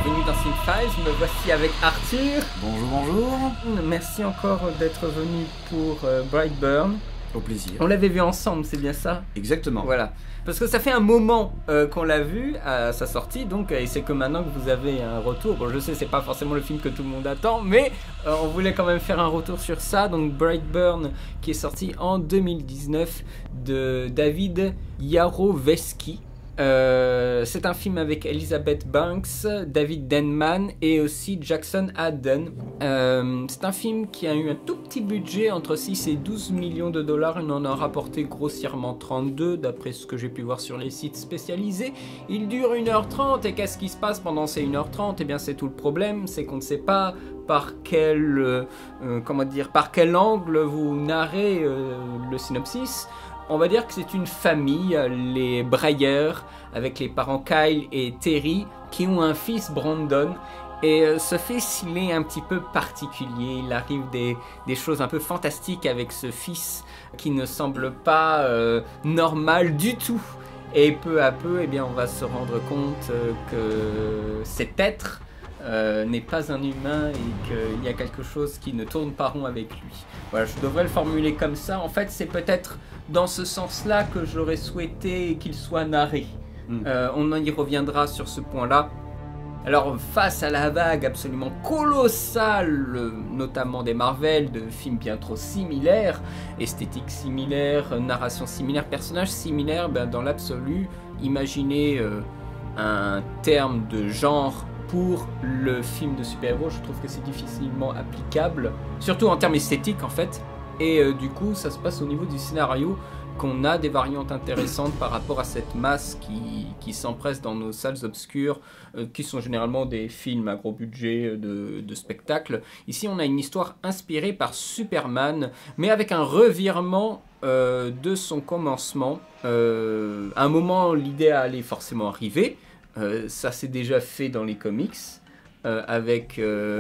bienvenue dans Cinefiles, me voici avec Arthur. Bonjour, bonjour. Merci encore d'être venu pour Brightburn. Au plaisir. On l'avait vu ensemble, c'est bien ça? Exactement. Voilà. Parce que ça fait un moment qu'on l'a vu à sa sortie, donc et c'est que maintenant que vous avez un retour. Bon, je sais, c'est pas forcément le film que tout le monde attend, mais on voulait quand même faire un retour sur ça. Donc Brightburn, qui est sorti en 2019 de David Yarovesky. C'est un film avec Elizabeth Banks, David Denman et aussi Jackson Hadden. C'est un film qui a eu un tout petit budget, entre 6 et 12 millions de dollars. Il en a rapporté grossièrement 32, d'après ce que j'ai pu voir sur les sites spécialisés. Il dure 1h30 et qu'est-ce qui se passe pendant ces 1h30? Eh bien, c'est tout le problème, c'est qu'on ne sait pas par quel angle vous narrez le synopsis. On va dire que c'est une famille, les Breyer, avec les parents Kyle et Terry, qui ont un fils, Brandon. Et ce fils, il est un petit peu particulier. Il arrive des choses un peu fantastiques avec ce fils qui ne semble pas normal du tout. Et peu à peu, eh bien, on va se rendre compte que cet être n'est pas un humain et qu'il y a quelque chose qui ne tourne pas rond avec lui. Voilà, je devrais le formuler comme ça. En fait, c'est peut-être dans ce sens-là que j'aurais souhaité qu'il soit narré. On y reviendra sur ce point-là. Alors, face à la vague absolument colossale, notamment des Marvel, de films bien trop similaires, esthétique similaire, narration similaire, personnages similaires, ben, dans l'absolu, imaginez un terme de genre pour le film de super-héros, je trouve que c'est difficilement applicable, surtout en termes esthétiques en fait, et du coup ça se passe au niveau du scénario, qu'on a des variantes intéressantes par rapport à cette masse qui s'empresse dans nos salles obscures, qui sont généralement des films à gros budget de spectacle. Ici on a une histoire inspirée par Superman, mais avec un revirement de son commencement. À un moment l'idée allait forcément arriver, ça s'est déjà fait dans les comics, avec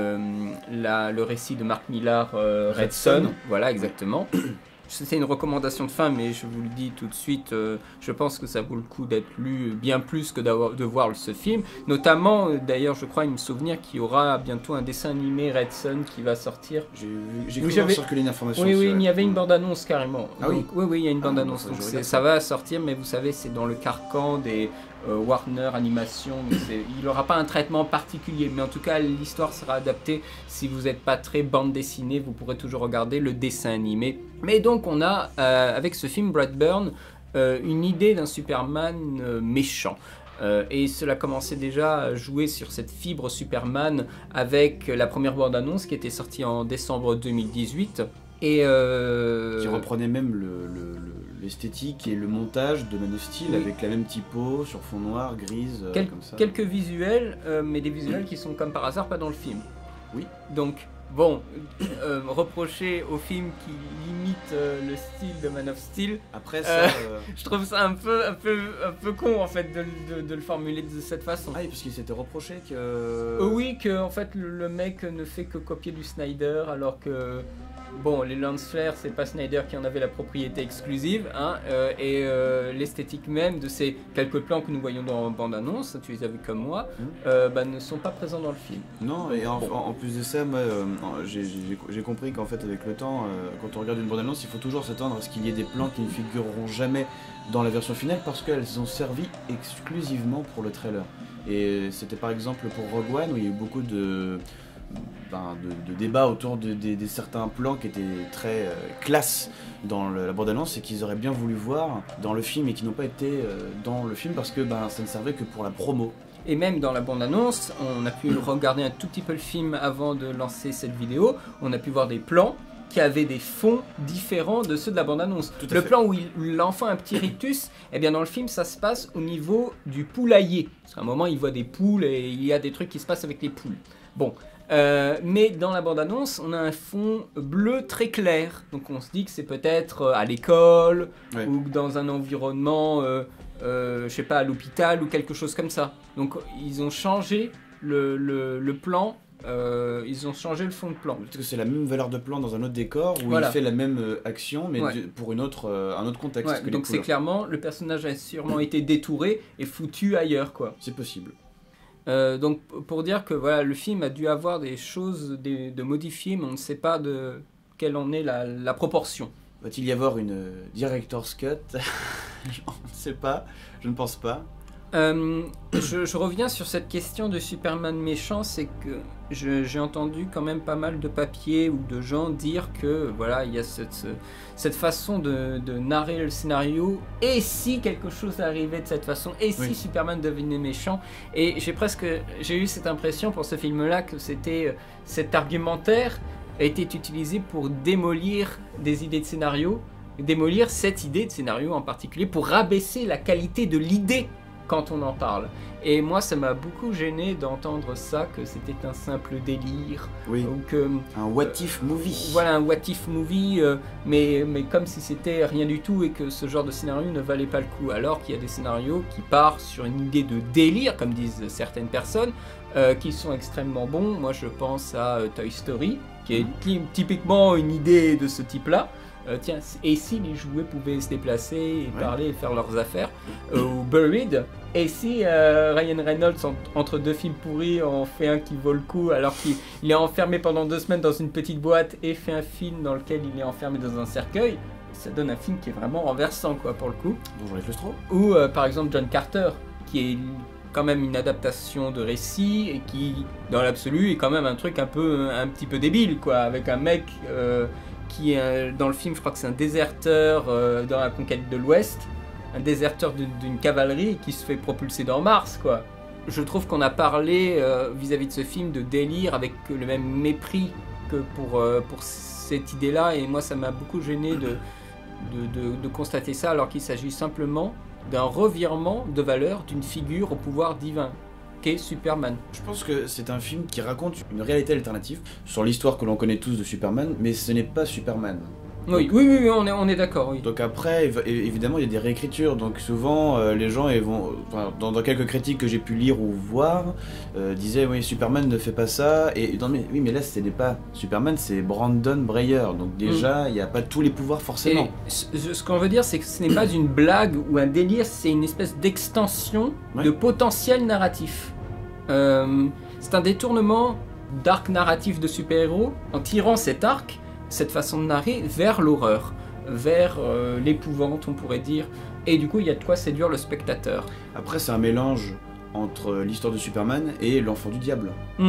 le récit de Mark Millar, Red Son. Voilà, exactement. C'était une recommandation de fin, mais je vous le dis tout de suite, je pense que ça vaut le coup d'être lu bien plus que de voir ce film. Notamment, d'ailleurs, je crois, il me souvenir qu'il y aura bientôt un dessin animé Red Son qui va sortir. J'ai cru circuler une information. Oui, il y avait une bande-annonce carrément. Ah oui. Donc, oui, il y a une bande-annonce. Donc ça va sortir, mais vous savez, c'est dans le carcan des Warner Animation. Il n'aura pas un traitement particulier, mais en tout cas, l'histoire sera adaptée. Si vous n'êtes pas très bande dessinée, vous pourrez toujours regarder le dessin animé. Mais donc, on a, avec ce film Brightburn, une idée d'un Superman méchant. Et cela commençait déjà à jouer sur cette fibre Superman avec la première bande-annonce qui était sortie en décembre 2018. Et qui reprenait même l'esthétique et le montage de Man of Steel, oui, avec la même typo sur fond noir, grise, comme ça. Quelques visuels, mais des visuels qui sont comme par hasard pas dans le film. Oui. Donc, bon, reprocher au film qui limite le style de Man of Steel, après ça, je trouve ça un peu con en fait de le formuler de cette façon. Ah oui, parce qu'il s'était reproché que... oui, que en fait le mec ne fait que copier du Snyder, alors que... Bon, les lance flares, c'est pas Snyder qui en avait la propriété exclusive, hein, et l'esthétique même de ces quelques plans que nous voyons dans bande-annonce, tu les as vus comme moi, ne sont pas présents dans le film. Non, et en plus de ça, moi, j'ai compris qu'en fait, avec le temps, quand on regarde une bande-annonce, il faut toujours s'attendre à ce qu'il y ait des plans qui ne figureront jamais dans la version finale parce qu'elles ont servi exclusivement pour le trailer. Et c'était par exemple pour Rogue One où il y a eu beaucoup de débats autour de certains plans qui étaient très classe dans la bande-annonce et qu'ils auraient bien voulu voir dans le film et qui n'ont pas été dans le film parce que ça ne servait que pour la promo. Et même dans la bande-annonce, on a pu regarder un tout petit peu le film avant de lancer cette vidéo, on a pu voir des plans qui avaient des fonds différents de ceux de la bande-annonce. Le plan où l'enfant a un petit rictus, eh bien dans le film ça se passe au niveau du poulailler. Parce qu'à un moment il voit des poules et il y a des trucs qui se passent avec les poules. Bon. Mais dans la bande-annonce, on a un fond bleu très clair. Donc on se dit que c'est peut-être à l'école, ouais, ou dans un environnement, je sais pas, à l'hôpital ou quelque chose comme ça. Donc ils ont changé le plan, ils ont changé le fond de plan. Peut-être que c'est la même valeur de plan dans un autre décor où voilà, il fait la même action mais ouais, pour un autre contexte. Ouais, que donc c'est clairement, le personnage a sûrement été détouré et foutu ailleurs, quoi. C'est possible. Donc pour dire que voilà, le film a dû avoir des choses de modifiées, mais on ne sait pas de quelle en est la proportion. Va-t-il y avoir une director's cut? Je ne sais pas, je ne pense pas. Je reviens sur cette question de Superman méchant, c'est que j'ai entendu quand même pas mal de papiers ou de gens dire que voilà, il y a cette façon de narrer le scénario, et si quelque chose arrivait de cette façon, et si Superman devenait méchant, et j'ai eu cette impression pour ce film-là que cet argumentaire a été utilisé pour démolir des idées de scénario, démolir cette idée de scénario en particulier, pour rabaisser la qualité de l'idée quand on en parle. Et moi, ça m'a beaucoup gêné d'entendre ça, que c'était un simple délire. Oui, ou que, un what-if movie. Voilà, un what-if movie, mais comme si c'était rien du tout et que ce genre de scénario ne valait pas le coup. Alors qu'il y a des scénarios qui partent sur une idée de délire, comme disent certaines personnes, qui sont extrêmement bons. Moi, je pense à Toy Story, qui est typiquement une idée de ce type-là. Tiens, et si les jouets pouvaient se déplacer et parler et faire leurs affaires, ou Buried, et si Ryan Reynolds, entre deux films pourris, en fait un qui vaut le coup alors qu'il est enfermé pendant 2 semaines dans une petite boîte et fait un film dans lequel il est enfermé dans un cercueil, ça donne un film qui est vraiment renversant, quoi, pour le coup. Bonjour les claustros. Ou par exemple John Carter, qui est quand même une adaptation de récit et qui, dans l'absolu, est quand même un truc un petit peu débile, quoi, avec un mec qui est dans le film, je crois que c'est un déserteur dans la conquête de l'Ouest, un déserteur d'une cavalerie qui se fait propulser dans Mars, quoi. Je trouve qu'on a parlé vis-à-vis de ce film de délire avec le même mépris que pour cette idée-là, et moi ça m'a beaucoup gêné de constater ça, alors qu'il s'agit simplement d'un revirement de valeur d'une figure au pouvoir divin qu'est Superman. Je pense que c'est un film qui raconte une réalité alternative sur l'histoire que l'on connaît tous de Superman, mais ce n'est pas Superman. Oui, donc, oui, on est d'accord, oui. Donc après, évidemment, il y a des réécritures. Donc souvent, les gens vont, enfin, dans quelques critiques que j'ai pu lire ou voir, disaient oui, Superman ne fait pas ça. Et oui, mais là, ce n'est pas Superman, c'est Brandon Breyer. Donc déjà, il n'y a pas tous les pouvoirs forcément. Et ce qu'on veut dire, c'est que ce n'est pas une blague ou un délire, c'est une espèce d'extension de potentiel narratif. C'est un détournement d'arc narratif de super-héros en tirant cet arc, cette façon de narrer, vers l'horreur, vers l'épouvante, on pourrait dire. Et du coup, il y a de quoi séduire le spectateur. Après, c'est un mélange entre l'histoire de Superman et l'enfant du diable.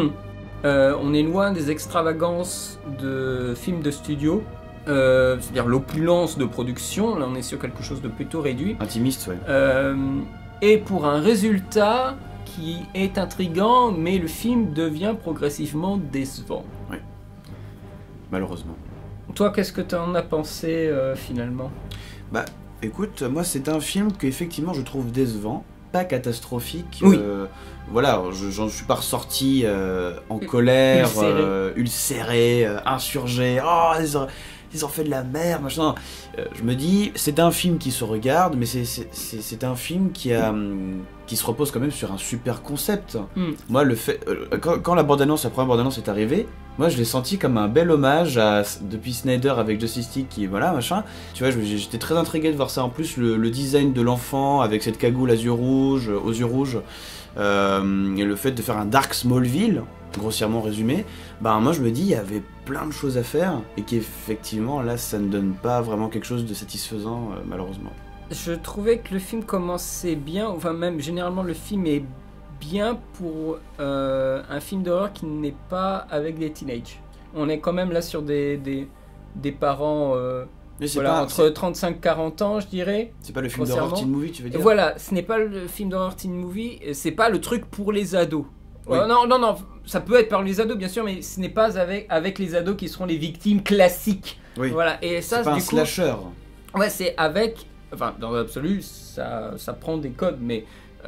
On est loin des extravagances de films de studio, c'est-à-dire l'opulence de production. Là, on est sur quelque chose de plutôt réduit. Intimiste, ouais. Et pour un résultat qui est intriguant, mais le film devient progressivement décevant. Oui, malheureusement. Toi, qu'est-ce que tu en as pensé finalement ? Bah, écoute, moi c'est un film que effectivement je trouve décevant, pas catastrophique. Oui. Voilà, j'en suis pas ressorti en colère, ulcéré, insurgé. Oh, ils ont fait de la merde, machin. Je me dis, c'est un film qui se regarde, mais c'est un film qui se repose quand même sur un super concept. Moi, le fait, quand la première bande-annonce est arrivée, moi je l'ai senti comme un bel hommage depuis Snyder avec Justice League, qui voilà, machin. Tu vois, j'étais très intrigué de voir ça. En plus, le design de l'enfant avec cette cagoule aux yeux rouges, et le fait de faire un Dark Smallville, grossièrement résumé, bah moi je me dis il y avait plein de choses à faire et qu'effectivement là ça ne donne pas vraiment quelque chose de satisfaisant malheureusement. Je trouvais que le film commençait bien, enfin même généralement le film est bien pour un film d'horreur qui n'est pas avec des teenagers. On est quand même là sur des parents voilà, entre 35-40 ans, je dirais. C'est pas le film d'horreur teen movie, tu veux dire ? Voilà, ce n'est pas le film d'horreur teen movie, c'est pas le truc pour les ados. Oui. Non, ça peut être par les ados bien sûr, mais ce n'est pas avec les ados qui seront les victimes classiques. Oui. Voilà, et ça c'est pas un slasher. Ouais, c'est avec, enfin dans l'absolu, ça prend des codes, mais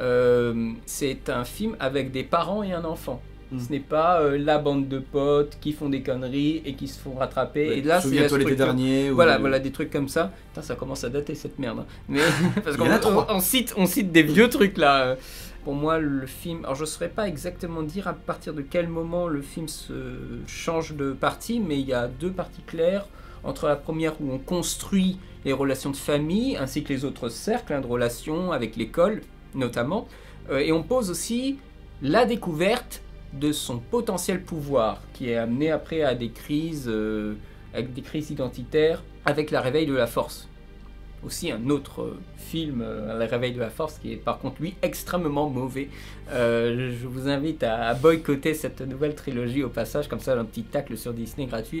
c'est un film avec des parents et un enfant. Ce n'est pas la bande de potes qui font des conneries et qui se font rattraper. Ouais, et là, souviens-toi l'été dernier. Voilà, des trucs comme ça. Putain, ça commence à dater cette merde. Hein. Mais parce qu'on cite des vieux trucs là. Pour moi, le film... Alors, je ne saurais pas exactement dire à partir de quel moment le film se change de partie, mais il y a 2 parties claires. Entre la première où on construit les relations de famille, ainsi que les autres cercles de relations avec l'école, notamment. Et on pose aussi la découverte de son potentiel pouvoir, qui est amené après à des crises, avec des crises identitaires, avec la réveil de la force. Aussi un autre film, Le Réveil de la Force, qui est par contre lui extrêmement mauvais. Je vous invite à boycotter cette nouvelle trilogie au passage, comme ça un petit tacle sur Disney gratuit.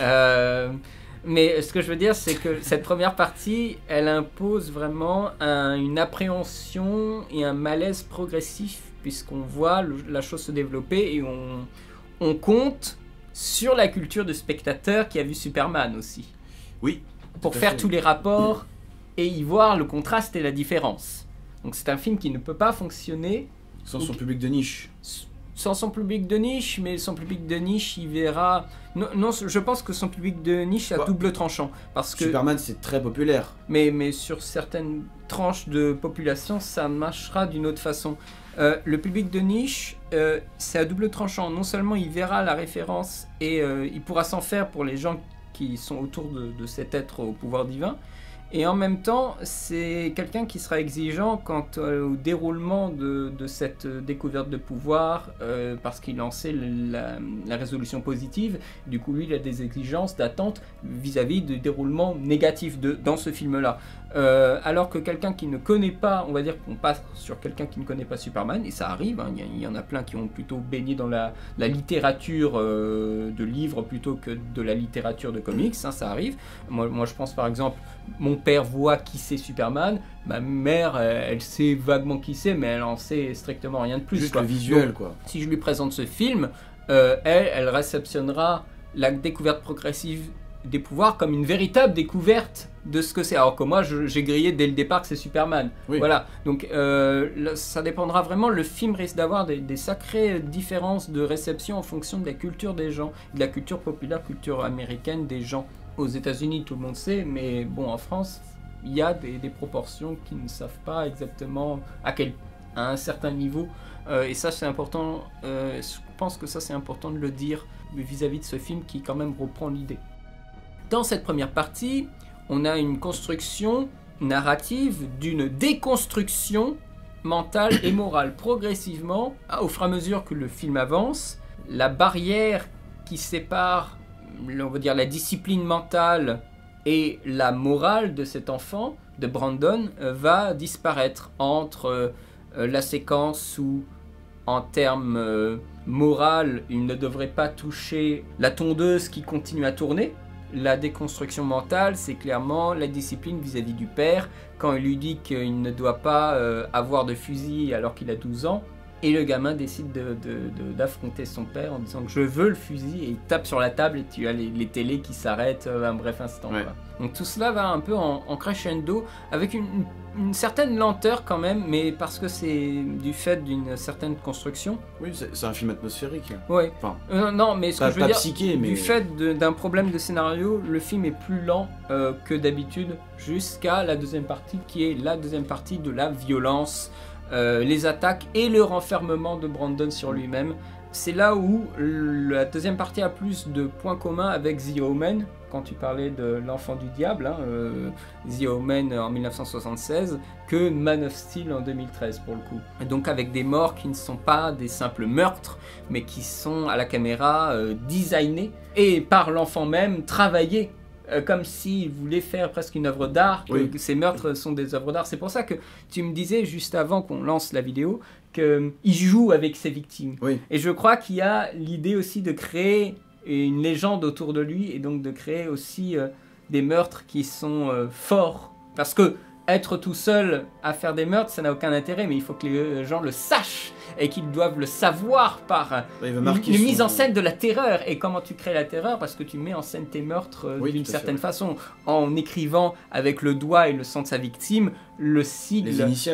Mais ce que je veux dire, c'est que cette première partie, elle impose vraiment une appréhension et un malaise progressif, puisqu'on voit la chose se développer et on compte sur la culture de spectateur qui a vu Superman aussi. Oui. Pour faire tous les rapports et y voir le contraste et la différence. Donc c'est un film qui ne peut pas fonctionner sans son public de niche. Sans son public de niche, mais son public de niche, il verra... Non, je pense que son public de niche a double tranchant. Parce que Superman, c'est très populaire. Mais sur certaines tranches de population, ça marchera d'une autre façon. Le public de niche, c'est à double tranchant. Non seulement il verra la référence et il pourra s'en faire pour les gens qui sont autour de cet être au pouvoir divin, et en même temps c'est quelqu'un qui sera exigeant quant au déroulement de cette découverte de pouvoir, parce qu'il en sait la résolution positive. Du coup lui il a des exigences d'attente vis-à-vis du déroulement négatif dans ce film là, alors que quelqu'un qui ne connaît pas, on va dire qu'on passe sur quelqu'un qui ne connaît pas Superman, et ça arrive, hein, il y en a plein qui ont plutôt baigné dans la littérature de livres plutôt que de la littérature de comics, hein, ça arrive. Moi je pense par exemple, mon père voit qui c'est Superman, ma mère elle sait vaguement qui c'est, mais elle en sait strictement rien de plus. Juste le visuel. Donc, quoi. Si je lui présente ce film, elle réceptionnera la découverte progressive des pouvoirs comme une véritable découverte de ce que c'est, alors que moi j'ai grillé dès le départ que c'est Superman. Oui. Voilà, donc ça dépendra vraiment. Le film risque d'avoir des sacrées différences de réception en fonction de la culture des gens, de la culture populaire, culture américaine des gens. Aux États-Unis, tout le monde sait, mais bon, en France, il y a des proportions qui ne savent pas exactement à un certain niveau. Et ça, c'est important. Je pense que ça, c'est important de le dire vis-à-vis de ce film qui, quand même, reprend l'idée. Dans cette première partie, on a une construction narrative d'une déconstruction mentale et morale. Progressivement, au fur et à mesure que le film avance, la barrière qui sépare, on va dire, la discipline mentale et la morale de cet enfant, de Brandon, va disparaître entre la séquence où, en termes moral, il ne devrait pas toucher la tondeuse qui continue à tourner. La déconstruction mentale, c'est clairement la discipline vis-à-vis du père, quand il lui dit qu'il ne doit pas avoir de fusil alors qu'il a 12 ans. Et le gamin décide d'affronter son père en disant que je veux le fusil, et il tape sur la table et tu as les télés qui s'arrêtent un bref instant. Ouais. Donc tout cela va un peu en crescendo, avec une certaine lenteur quand même, mais parce que c'est du fait d'une certaine construction. Oui, c'est un film atmosphérique. Oui. Enfin, non, mais ce que je veux dire, psyché, mais... du fait d'un problème de scénario, le film est plus lent que d'habitude, jusqu'à la deuxième partie, qui est la deuxième partie de la violence. Les attaques et le renfermement de Brandon sur lui-même. C'est là où la deuxième partie a plus de points communs avec The Omen, quand tu parlais de l'enfant du diable, hein, The Omen en 1976, que Man of Steel en 2013 pour le coup. Et donc avec des morts qui ne sont pas des simples meurtres, mais qui sont à la caméra designés, et par l'enfant même travaillés, comme s'il voulait faire presque une œuvre d'art, que ces meurtres sont des œuvres d'art. C'est pour ça que tu me disais, juste avant qu'on lance la vidéo, qu'il joue avec ses victimes. Oui. Et je crois qu'il y a l'idée aussi de créer une légende autour de lui, et donc de créer aussi des meurtres qui sont forts. Parce que être tout seul à faire des meurtres, ça n'a aucun intérêt, mais il faut que les gens le sachent, et qu'ils doivent le savoir par une mise en scène de la terreur. Et comment tu crées la terreur? Parce que tu mets en scène tes meurtres d'une certaine façon, en écrivant avec le doigt et le sang de sa victime le sigle,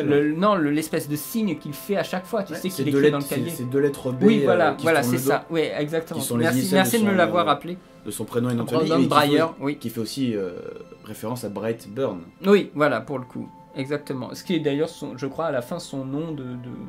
l'espèce de signe qu'il fait à chaque fois. Tu sais qu'il écrit dans le cahier. C'est deux lettres B. Oui, voilà, c'est ça. Oui, exactement. Merci de me l'avoir rappelé. De son prénom et nom de famille, qui fait aussi référence à Brightburn. Oui, voilà, pour le coup, exactement. Ce qui est d'ailleurs, je crois, à la fin son nom de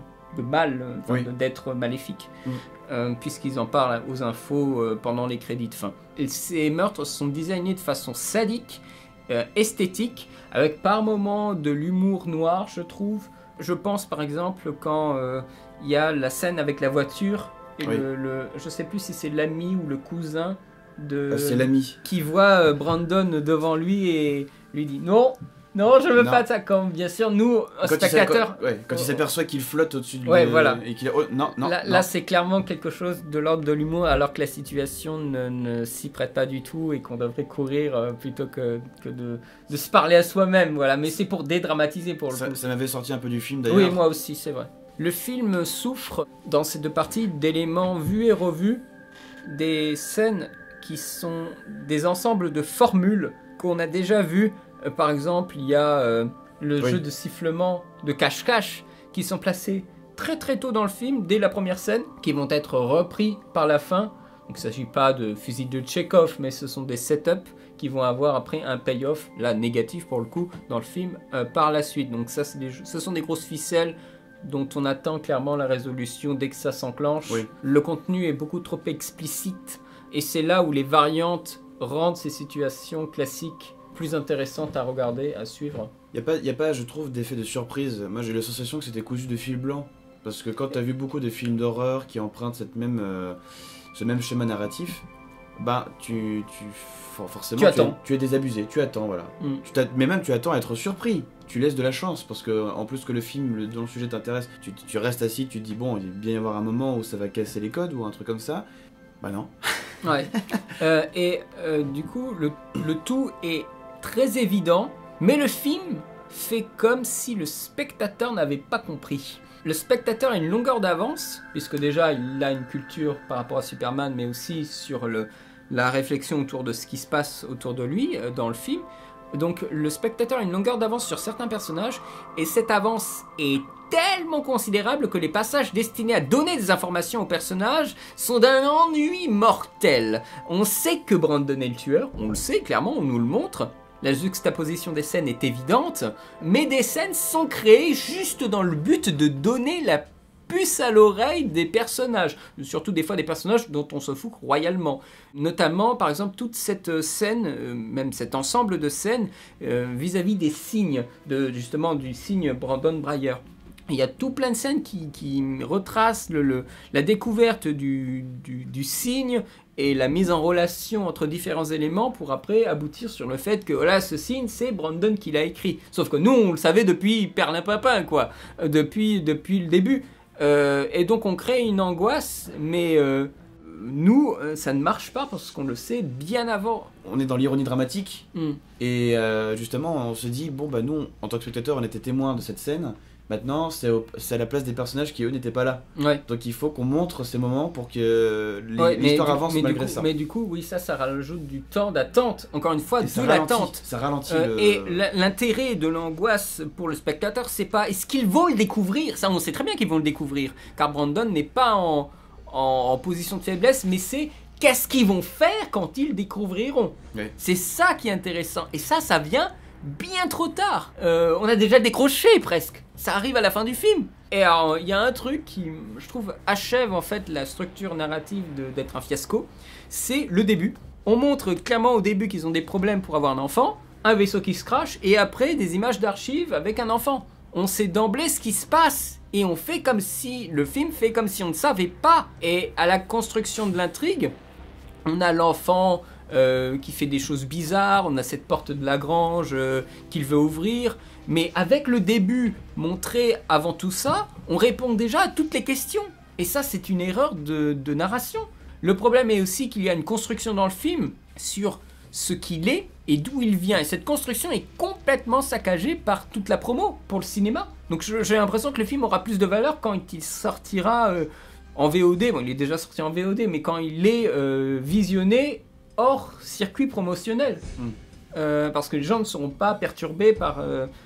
mal, d'être maléfique, puisqu'ils en parlent aux infos pendant les crédits de fin. Et ces meurtres sont designés de façon sadique, esthétique, avec par moments de l'humour noir, je trouve, Je pense par exemple quand il y a la scène avec la voiture, et Oui. je sais plus si c'est l'ami ou le cousin de... C'est l'ami. qui voit Brandon devant lui et lui dit non, non, je veux Non. pas de ça. Comme bien sûr, nous, spectateurs, Quand il s'appelle qu'il flotte au-dessus de lui. Ouais, voilà. Et qu'il a... Oh, non, non, là, non. là, c'est clairement quelque chose de l'ordre de l'humour, alors que la situation ne s'y prête pas du tout et qu'on devrait courir plutôt que de se parler à soi-même. Voilà. Mais c'est pour dédramatiser pour le coup. Ça m'avait sorti un peu du film d'ailleurs. Oui, moi aussi, c'est vrai. Le film souffre, dans ces deux parties, d'éléments vus et revus, des scènes qui sont des ensembles de formules qu'on a déjà vues. Par exemple, il y a le Oui. jeu de sifflement de cache-cache qui sont placés très très tôt dans le film, dès la première scène, qui vont être repris par la fin. Donc il ne s'agit pas de fusil de Tchekhov, mais ce sont des setups qui vont avoir après un payoff, là négatif pour le coup, dans le film, par la suite. Donc ça, ce sont des grosses ficelles dont on attend clairement la résolution dès que ça s'enclenche. Oui. Le contenu est beaucoup trop explicite, et c'est là où les variantes rendent ces situations classiques plus intéressantes à regarder, à suivre. Il n'y a pas, je trouve, d'effet de surprise. Moi, j'ai eu la sensation que c'était cousu de fil blanc. Parce que quand tu as vu beaucoup de films d'horreur qui empruntent ce même schéma narratif, bah, forcément, Tu attends. Tu es désabusé, tu attends, voilà. Mais même, tu attends à être surpris. Tu laisses de la chance, parce que en plus que le film dont le sujet t'intéresse, tu restes assis, tu te dis, bon, il va bien y avoir un moment où ça va casser les codes, ou un truc comme ça. Bah non. Ouais. Du coup, le tout est très évident, mais le film fait comme si le spectateur n'avait pas compris. Le spectateur a une longueur d'avance, puisque déjà il a une culture par rapport à Superman, mais aussi sur la réflexion autour de ce qui se passe autour de lui dans le film. Donc le spectateur a une longueur d'avance sur certains personnages, et cette avance est tellement considérable que les passages destinés à donner des informations aux personnages sont d'un ennui mortel. On sait que Brandon est le tueur, on le sait clairement, on nous le montre. La juxtaposition des scènes est évidente, mais des scènes sont créées juste dans le but de donner la puce à l'oreille des personnages, surtout des fois des personnages dont on se fout royalement. Notamment, par exemple, toute cette scène, même cet ensemble de scènes vis-à-vis des signes, justement du signe Brandon Breyer. Il y a tout plein de scènes qui retracent la découverte du signe et la mise en relation entre différents éléments pour après aboutir sur le fait que voilà, ce signe, c'est Brandon qui l'a écrit. Sauf que nous, on le savait depuis Perlimpinpin, quoi, depuis le début. Et donc on crée une angoisse, mais nous, ça ne marche pas parce qu'on le sait bien avant. On est dans l'ironie dramatique, et justement, on se dit, bon, bah nous, en tant que spectateurs, on était témoins de cette scène. Maintenant, c'est à la place des personnages qui, eux, n'étaient pas là. Ouais. Donc il faut qu'on montre ces moments pour que l'histoire avance malgré ça. Mais du coup, oui, ça rajoute du temps d'attente. Encore une fois, Et de l'attente. Ça ralentit Et l'intérêt de l'angoisse pour le spectateur, c'est pas est-ce qu'ils vont le découvrir. Ça, on sait très bien qu'ils vont le découvrir. Car Brandon n'est pas en position de faiblesse, mais c'est qu'est-ce qu'ils vont faire quand ils découvriront. Ouais. C'est ça qui est intéressant. Et ça vient bien trop tard. On a déjà décroché presque. Ça arrive à la fin du film. Et alors, il y a un truc qui, je trouve, achève en fait la structure narrative d'être un fiasco. C'est le début. On montre clairement au début qu'ils ont des problèmes pour avoir un enfant, un vaisseau qui se crache, et après des images d'archives avec un enfant. On sait d'emblée ce qui se passe. Et on fait comme si, le film fait comme si on ne savait pas. Et à la construction de l'intrigue, on a l'enfant qui fait des choses bizarres, on a cette porte de Lagrange qu'il veut ouvrir, mais avec le début montré avant tout ça, on répond déjà à toutes les questions. Et ça, c'est une erreur de narration. Le problème est aussi qu'il y a une construction dans le film sur ce qu'il est et d'où il vient. Et cette construction est complètement saccagée par toute la promo pour le cinéma. Donc j'ai l'impression que le film aura plus de valeur quand il sortira en VOD. Bon, il est déjà sorti en VOD, mais quand il est visionné hors circuit promotionnel. Parce que les gens ne seront pas perturbés par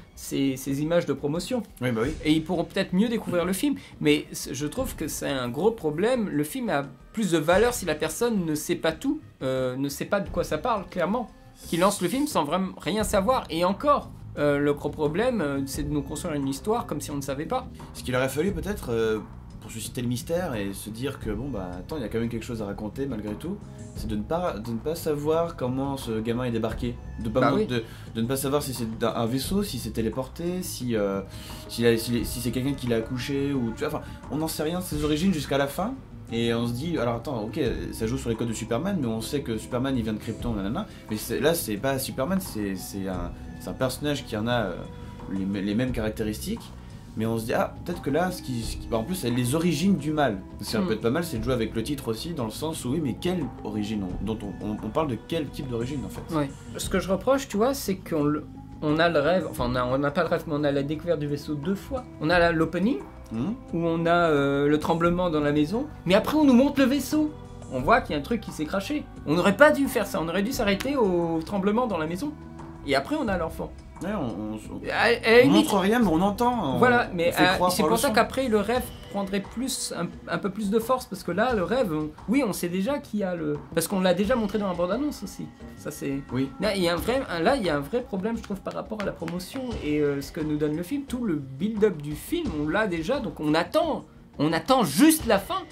ces images de promotion. Oui, bah oui. Et ils pourront peut-être mieux découvrir le film. Mais je trouve que c'est un gros problème. Le film a plus de valeur si la personne ne sait pas tout, ne sait pas de quoi ça parle, clairement. Qui lance le film sans vraiment rien savoir. Et encore, le gros problème, c'est de nous construire une histoire comme si on ne savait pas. Ce qu'il aurait fallu peut-être, susciter le mystère et se dire que bon bah attends, il y a quand même quelque chose à raconter malgré tout, c'est de ne pas savoir comment ce gamin est débarqué, de ne pas savoir si c'est un vaisseau, si c'est téléporté, si c'est quelqu'un qui l'a accouché ou tu vois, enfin on n'en sait rien de ses origines jusqu'à la fin. Et on se dit, alors attends, ok, ça joue sur les codes de Superman, mais on sait que Superman il vient de Krypton, nanana. Mais là, c'est pas Superman, c'est un personnage qui en a les mêmes caractéristiques. Mais on se dit, ah, peut-être que là, en plus, c'est les origines du mal. Ça peut être pas mal, c'est de jouer avec le titre aussi, dans le sens où, oui, mais quelle origine on parle de quel type d'origine en fait. Ouais. Ce que je reproche, tu vois, c'est qu'on a le rêve, enfin, on n'a pas le rêve, mais on a la découverte du vaisseau 2 fois. On a l'opening. Où on a le tremblement dans la maison, mais après on nous montre le vaisseau. On voit qu'il y a un truc qui s'est craché. On n'aurait pas dû faire ça, on aurait dû s'arrêter au tremblement dans la maison. Et après on a l'enfant. Ouais, on montre rien, mais on entend. Voilà, mais c'est pour ça qu'après le rêve prendrait un peu plus de force, parce que là, le rêve, oui, on sait déjà qu'il y a le... Parce qu'on l'a déjà montré dans la bande-annonce aussi. Ça, c'est... Oui. Là, il y a un vrai problème, je trouve, par rapport à la promotion et ce que nous donne le film. Tout le build-up du film, on l'a déjà, donc on attend juste la fin.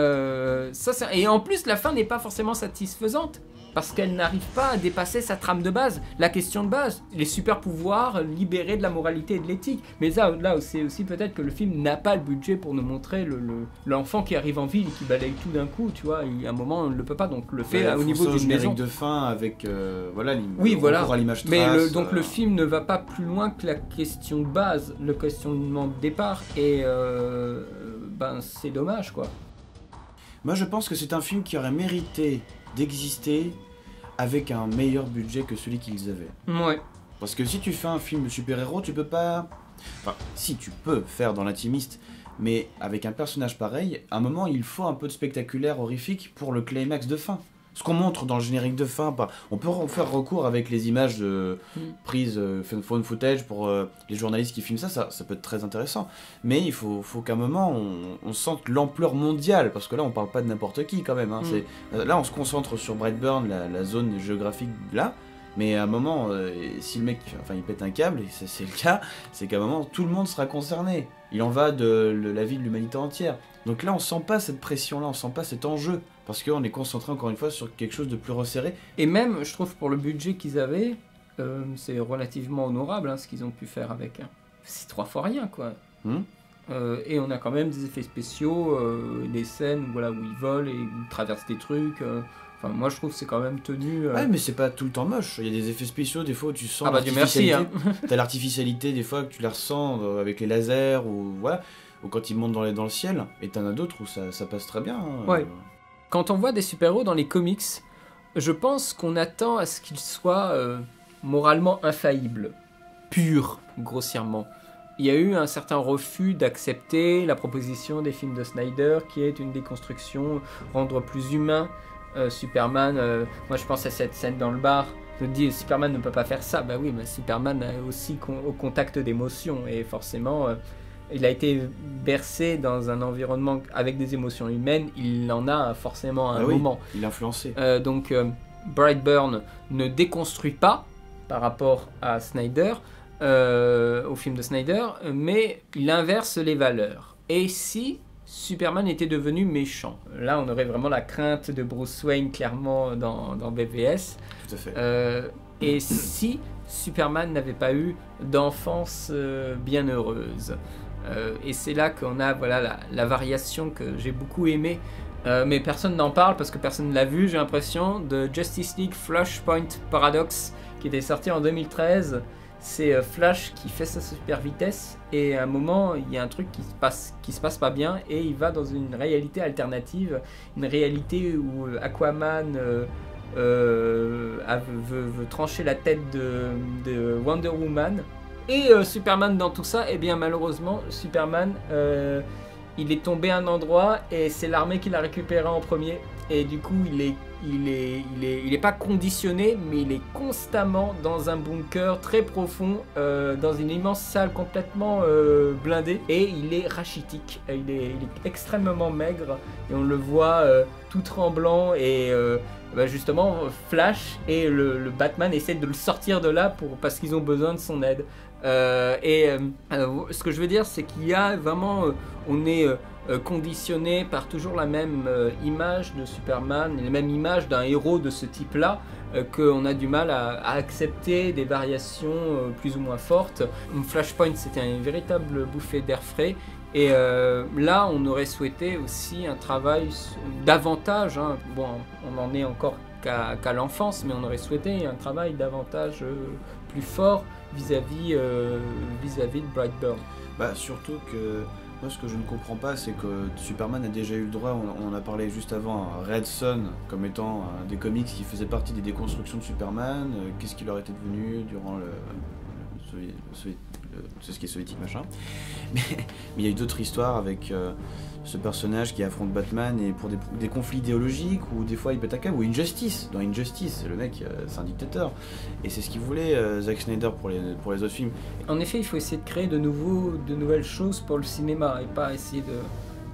Et en plus, la fin n'est pas forcément satisfaisante. Parce qu'elle n'arrive pas à dépasser sa trame de base, la question de base, les super pouvoirs libérés de la moralité et de l'éthique. Mais là c'est aussi peut-être que le film n'a pas le budget pour nous montrer l'enfant qui arrive en ville et qui balaye tout d'un coup, tu vois. À un moment on ne le peut pas, donc le fait au niveau d'une maison. De fin avec voilà, voilà. À l'image trace, mais donc le film ne va pas plus loin que la question de base, le questionnement de départ, et c'est dommage quoi. Moi je pense que c'est un film qui aurait mérité d'exister avec un meilleur budget que celui qu'ils avaient. Ouais. Parce que si tu fais un film de super-héros, tu peux pas... Enfin, si, tu peux faire dans l'intimiste, mais avec un personnage pareil, à un moment, il faut un peu de spectaculaire horrifique pour le climax de fin. Ce qu'on montre dans le générique de fin, on peut faire recours avec les images de prises phone footage pour les journalistes qui filment ça peut être très intéressant. Mais il faut qu'à un moment on sente l'ampleur mondiale, parce que là on parle pas de n'importe qui quand même. Hein. Là on se concentre sur Brightburn, la zone géographique là, mais à un moment, si le mec il pète un câble, et c'est le cas, c'est qu'à un moment tout le monde sera concerné. Il en va de la vie de l'humanité entière. Donc là on sent pas cette pression-là, on sent pas cet enjeu. Parce qu'on est concentré encore une fois sur quelque chose de plus resserré. Et même, je trouve, pour le budget qu'ils avaient, c'est relativement honorable hein, ce qu'ils ont pu faire avec. C'est 3 fois rien, quoi. Et on a quand même des effets spéciaux, des scènes où ils volent et ils traversent des trucs. Enfin, moi, je trouve que c'est quand même tenu. Ouais, mais c'est pas tout le temps moche. Il y a des effets spéciaux, des fois où tu sens. Ah bah, Dieu merci. Hein. T'as l'artificialité, des fois que tu la ressens avec les lasers ou voilà, ou quand ils montent dans le ciel. Et t'en as d'autres où ça passe très bien. Hein. Ouais. Quand on voit des super-héros dans les comics, je pense qu'on attend à ce qu'ils soient moralement infaillibles, purs, grossièrement. Il y a eu un certain refus d'accepter la proposition des films de Snyder, qui est une déconstruction, rendre plus humain Superman. Moi je pense à cette scène dans le bar, je me dis Superman ne peut pas faire ça, bah oui, mais Superman est aussi au contact d'émotions, et forcément... il a été bercé dans un environnement avec des émotions humaines, il en a forcément un moment. Il a influencé. Donc Brightburn ne déconstruit pas par rapport à Snyder, au film de Snyder, mais il inverse les valeurs. Et si Superman était devenu méchant, là on aurait vraiment la crainte de Bruce Wayne clairement dans BVS. Tout à fait. Et si Superman n'avait pas eu d'enfance bienheureuse. Et c'est là qu'on a la variation que j'ai beaucoup aimée, mais personne n'en parle parce que personne ne l'a vu, j'ai l'impression, de Justice League Flashpoint Paradox qui était sorti en 2013. C'est Flash qui fait sa super vitesse et à un moment il y a un truc qui se passe pas bien et il va dans une réalité alternative, une réalité où Aquaman veut trancher la tête de Wonder Woman. Et Superman dans tout ça, et bien malheureusement, Superman, il est tombé à un endroit et c'est l'armée qui l'a récupéré en premier. Et du coup, il est pas conditionné, mais il est constamment dans un bunker très profond, dans une immense salle complètement blindée. Et il est rachitique, il est extrêmement maigre et on le voit tout tremblant et bah justement Flash et le Batman essaient de le sortir de là parce qu'ils ont besoin de son aide. Ce que je veux dire, c'est qu'il y a vraiment, on est conditionné par toujours la même image de Superman, la même image d'un héros de ce type-là, qu'on a du mal à accepter des variations plus ou moins fortes. Flashpoint, c'était une véritable bouffée d'air frais. Et là, on aurait souhaité aussi un travail davantage, hein. Bon, on n'en est encore qu'à l'enfance, mais on aurait souhaité un travail davantage plus fort vis-à-vis de Brightburn. Bah, surtout que moi, ce que je ne comprends pas, c'est que Superman a déjà eu le droit, on en a parlé juste avant, à Red Son comme étant des comics qui faisaient partie des déconstructions de Superman. Qu'est-ce qu'il aurait été devenu durant c'est ce qui est soviétique, machin. Mais il y a eu d'autres histoires avec ce personnage qui affronte Batman et pour des conflits idéologiques ou des fois il pète un câble, ou Injustice. Dans Injustice, le mec c'est un dictateur. Et c'est ce qu'il voulait Zack Snyder pour les autres films. En effet, il faut essayer de créer de nouvelles choses pour le cinéma et pas essayer de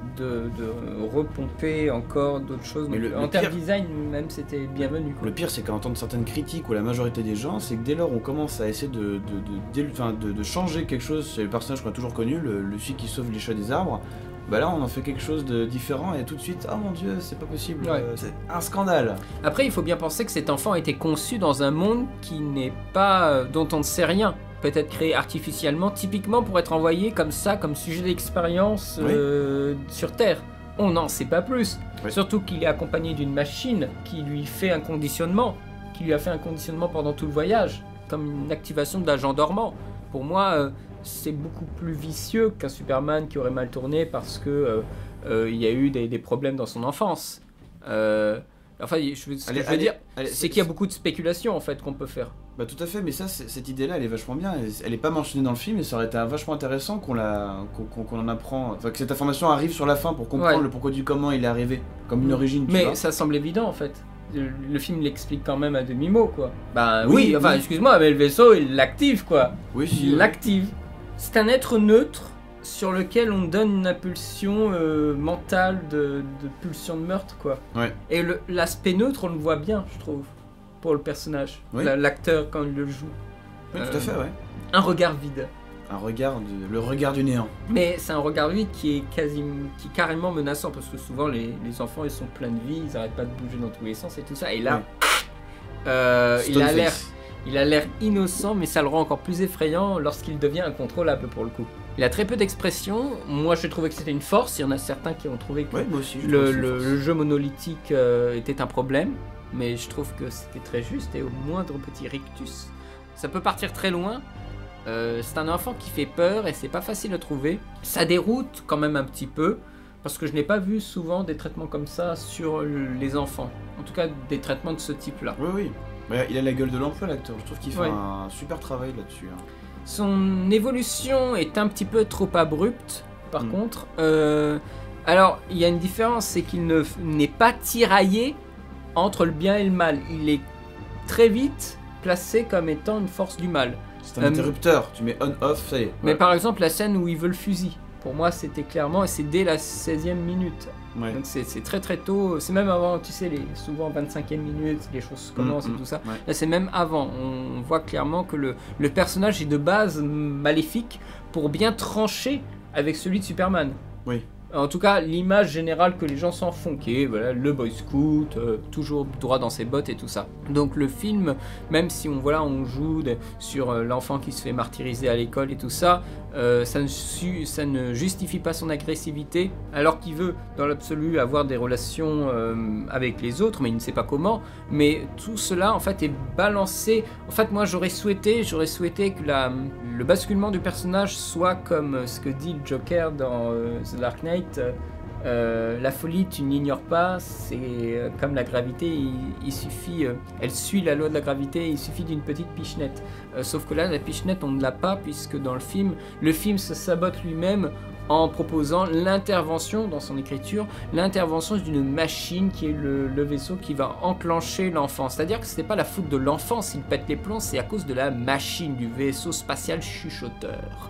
repomper encore d'autres choses. Mais en termes de design, même, c'était bienvenu, quoi. Le pire, c'est qu'à entendre certaines critiques ou la majorité des gens, c'est que dès lors on commence à essayer de changer quelque chose, c'est le personnage qu'on a toujours connu, le celui qui sauve les chats des arbres, bah là on en fait quelque chose de différent et tout de suite, oh mon dieu, c'est pas possible, ouais. C'est un scandale. Après, il faut bien penser que cet enfant a été conçu dans un monde qui n'est pas, dont on ne sait rien. Peut-être créé artificiellement, typiquement pour être envoyé comme ça, comme sujet d'expérience sur Terre. On n'en sait pas plus. Oui. Surtout qu'il est accompagné d'une machine qui lui fait un conditionnement, qui lui a fait un conditionnement pendant tout le voyage, comme une activation de l'agent dormant. Pour moi, c'est beaucoup plus vicieux qu'un Superman qui aurait mal tourné parce que il y a eu des problèmes dans son enfance. Enfin, ce que je veux dire, c'est qu'il y a beaucoup de spéculations en fait qu'on peut faire. Bah tout à fait, mais ça, cette idée-là, elle est vachement bien. Elle est pas mentionnée dans le film, et ça aurait été vachement intéressant qu'on en apprend, enfin que cette information arrive sur la fin pour comprendre le pourquoi du comment il est arrivé, comme une origine. Mais tu vois. Ça semble évident en fait. Le film l'explique quand même à demi-mot, quoi. Bah oui, enfin excuse-moi, mais le vaisseau il l'active, quoi. Oui, si. Il l'active. C'est un être neutre sur lequel on donne une impulsion mentale de pulsion de meurtre, quoi. Ouais. Et l'aspect neutre, on le voit bien, je trouve, pour le personnage, l'acteur quand il le joue. Oui, tout à fait, ouais. Un regard vide. Le regard du néant. Mais c'est un regard vide qui est carrément menaçant, parce que souvent les enfants ils sont pleins de vie, ils n'arrêtent pas de bouger dans tous les sens et tout ça. Et là, il a l'air innocent, mais ça le rend encore plus effrayant lorsqu'il devient incontrôlable pour le coup. Il a très peu d'expression. Moi, j'ai trouvé que c'était une force. Il y en a certains qui ont trouvé que moi aussi, le jeu monolithique était un problème. Mais je trouve que c'était très juste et au moindre petit rictus, ça peut partir très loin. C'est un enfant qui fait peur et c'est pas facile à trouver. Ça déroute quand même un petit peu parce que je n'ai pas vu souvent des traitements comme ça sur les enfants. En tout cas, des traitements de ce type-là. Oui. Il a la gueule de l'emploi, l'acteur. Je trouve qu'il fait un super travail là-dessus. Hein. Son évolution est un petit peu trop abrupte, par contre. Alors, il y a une différence, c'est qu'il n'est pas tiraillé entre le bien et le mal. Il est très vite placé comme étant une force du mal. C'est un interrupteur, tu mets on-off, ça y est. Mais par exemple, la scène où il veut le fusil, pour moi c'était clairement, et c'est dès la 16e minute. Ouais. Donc c'est très très tôt, c'est même avant, tu sais, souvent 25e minute, les choses commencent et tout ça. Ouais. Là c'est même avant, on voit clairement que le personnage est de base maléfique pour bien trancher avec celui de Superman. Oui. En tout cas, l'image générale que les gens s'en font, qui est voilà, le boy scout, toujours droit dans ses bottes et tout ça. Donc le film, même si on joue sur l'enfant qui se fait martyriser à l'école et tout ça, ça ne justifie pas son agressivité, alors qu'il veut, dans l'absolu, avoir des relations avec les autres, mais il ne sait pas comment. Mais tout cela, en fait, est balancé. En fait, moi, j'aurais souhaité que le basculement du personnage soit comme ce que dit le Joker dans The Dark Knight. La folie, tu n'ignores pas, c'est comme la gravité, il suffit, elle suit la loi de la gravité, il suffit d'une petite pichenette. Sauf que là, la pichenette, on ne l'a pas, puisque dans le film se sabote lui-même en proposant l'intervention, dans son écriture, l'intervention d'une machine qui est le vaisseau qui va enclencher l'enfant. C'est-à-dire que ce n'est pas la faute de l'enfant s'il pète les plombs, c'est à cause de la machine, du vaisseau spatial chuchoteur.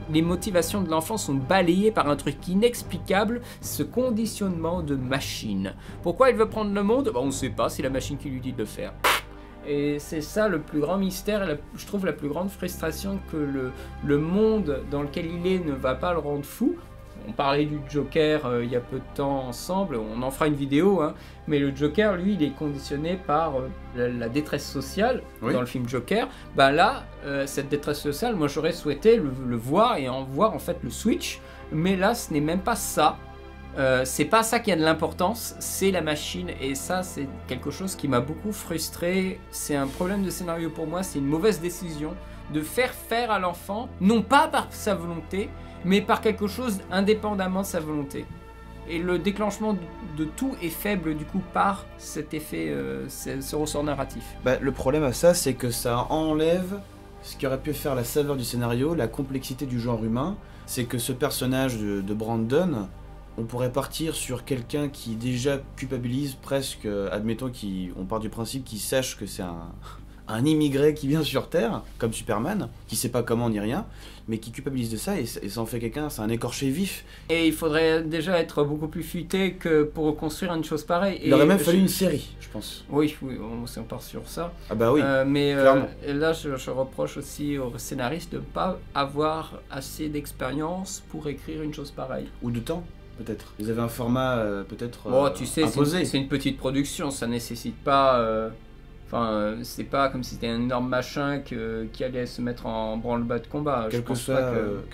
Les motivations de l'enfant sont balayées par un truc inexplicable, ce conditionnement de machine. Pourquoi il veut prendre le monde? On ne sait pas, c'est la machine qui lui dit de le faire. Et c'est ça le plus grand mystère, et je trouve la plus grande frustration, que le monde dans lequel il est ne va pas le rendre fou. On parlait du Joker il y a peu de temps ensemble, on en fera une vidéo, hein, mais le Joker, lui, il est conditionné par la détresse sociale dans le film Joker. Ben là, cette détresse sociale, moi j'aurais souhaité le voir et en voir en fait le switch, mais là ce n'est même pas ça. C'est pas ça qui a de l'importance, c'est la machine, et ça c'est quelque chose qui m'a beaucoup frustré. C'est un problème de scénario pour moi, c'est une mauvaise décision de faire à l'enfant, non pas par sa volonté, mais par quelque chose indépendamment de sa volonté. Et le déclenchement de tout est faible du coup par cet effet, ce ressort narratif. Bah, le problème à ça, c'est que ça enlève ce qui aurait pu faire la saveur du scénario, la complexité du genre humain. C'est que ce personnage de Brandon, on pourrait partir sur quelqu'un qui déjà culpabilise presque, admettons qu'on part du principe qu'il sache que c'est un immigré qui vient sur Terre, comme Superman, qui sait pas comment ni rien, mais qui culpabilise de ça et ça en fait quelqu'un, c'est un écorché vif. Et il faudrait déjà être beaucoup plus futé que pour reconstruire une chose pareille. Il aurait même fallu une série, je pense. Oui, on part sur ça. Ah bah oui, mais clairement. là, je reproche aussi aux scénaristes de ne pas avoir assez d'expérience pour écrire une chose pareille. Ou de temps. Peut-être. Ils avaient un format peut-être tu sais, imposé. C'est une petite production, ça nécessite pas... c'est pas comme si c'était un énorme machin qui allait se mettre en branle-bas de combat. Quel que soit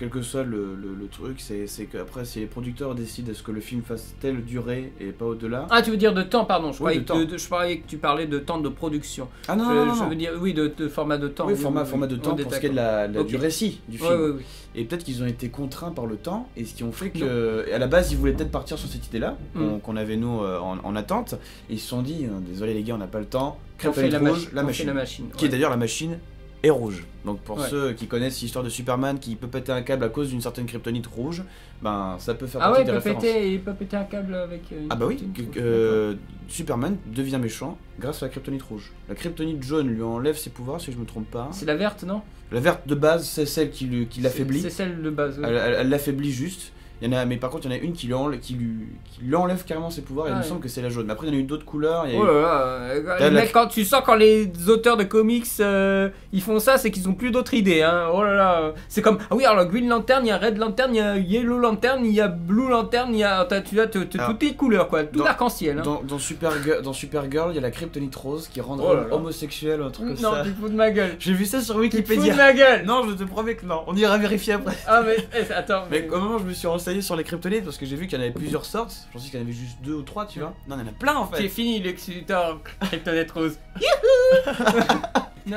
le truc, c'est qu'après, si les producteurs décident est-ce que le film fasse telle durée et pas au-delà... Ah, tu veux dire de temps, pardon. Je croyais que tu parlais de temps de production. Ah non, je veux dire, oui, de format de temps. Oui, format de temps pour ce qui est du récit du film. Oui. Et peut-être qu'ils ont été contraints par le temps, et ce qui ont fait que, à la base, ils voulaient peut-être partir sur cette idée-là, qu'on avait nous en attente, et ils se sont dit, désolé les gars, on n'a pas le temps, Kryptonite rouge, la machine. Qui est d'ailleurs la machine est rouge. Donc pour ceux qui connaissent l'histoire de Superman qui peut péter un câble à cause d'une certaine kryptonite rouge, ben ça peut faire partie des références. Il peut péter un câble avec une Superman devient méchant grâce à la kryptonite rouge. La kryptonite jaune lui enlève ses pouvoirs, si je me trompe pas. C'est la verte, non? La verte de base, c'est celle qui l'affaiblit. C'est celle de base, oui. Elle l'affaiblit juste. Mais par contre, il y en a une qui lui enlève carrément ses pouvoirs, et il me semble que c'est la jaune. Mais après, il y en a eu d'autres couleurs. Oh là là, mec, quand tu sens quand les auteurs de comics ils font ça, c'est qu'ils ont plus d'autres idées. Hein. Oh là là, c'est comme alors Green Lantern, il y a Red Lantern, il y a Yellow Lantern, il y a Blue Lantern, il y a toutes les couleurs quoi, tout arc-en-ciel. Hein. Dans Supergirl, il y a la kryptonite rose qui rendra homosexuel, un truc comme ça. Non, tu te fous de ma gueule. J'ai vu ça sur Wikipédia. Tu te fous de ma gueule. Non, je te promets que non. On ira vérifier après. Ah mais attends. Mais au moment où je me suis renseigné sur les kryptonites, parce que j'ai vu qu'il y en avait plusieurs sortes, je pensais qu'il y en avait juste 2 ou 3, tu vois. Non, il y en a plein en fait. C'est fini l'excitant kryptonite rose. Non.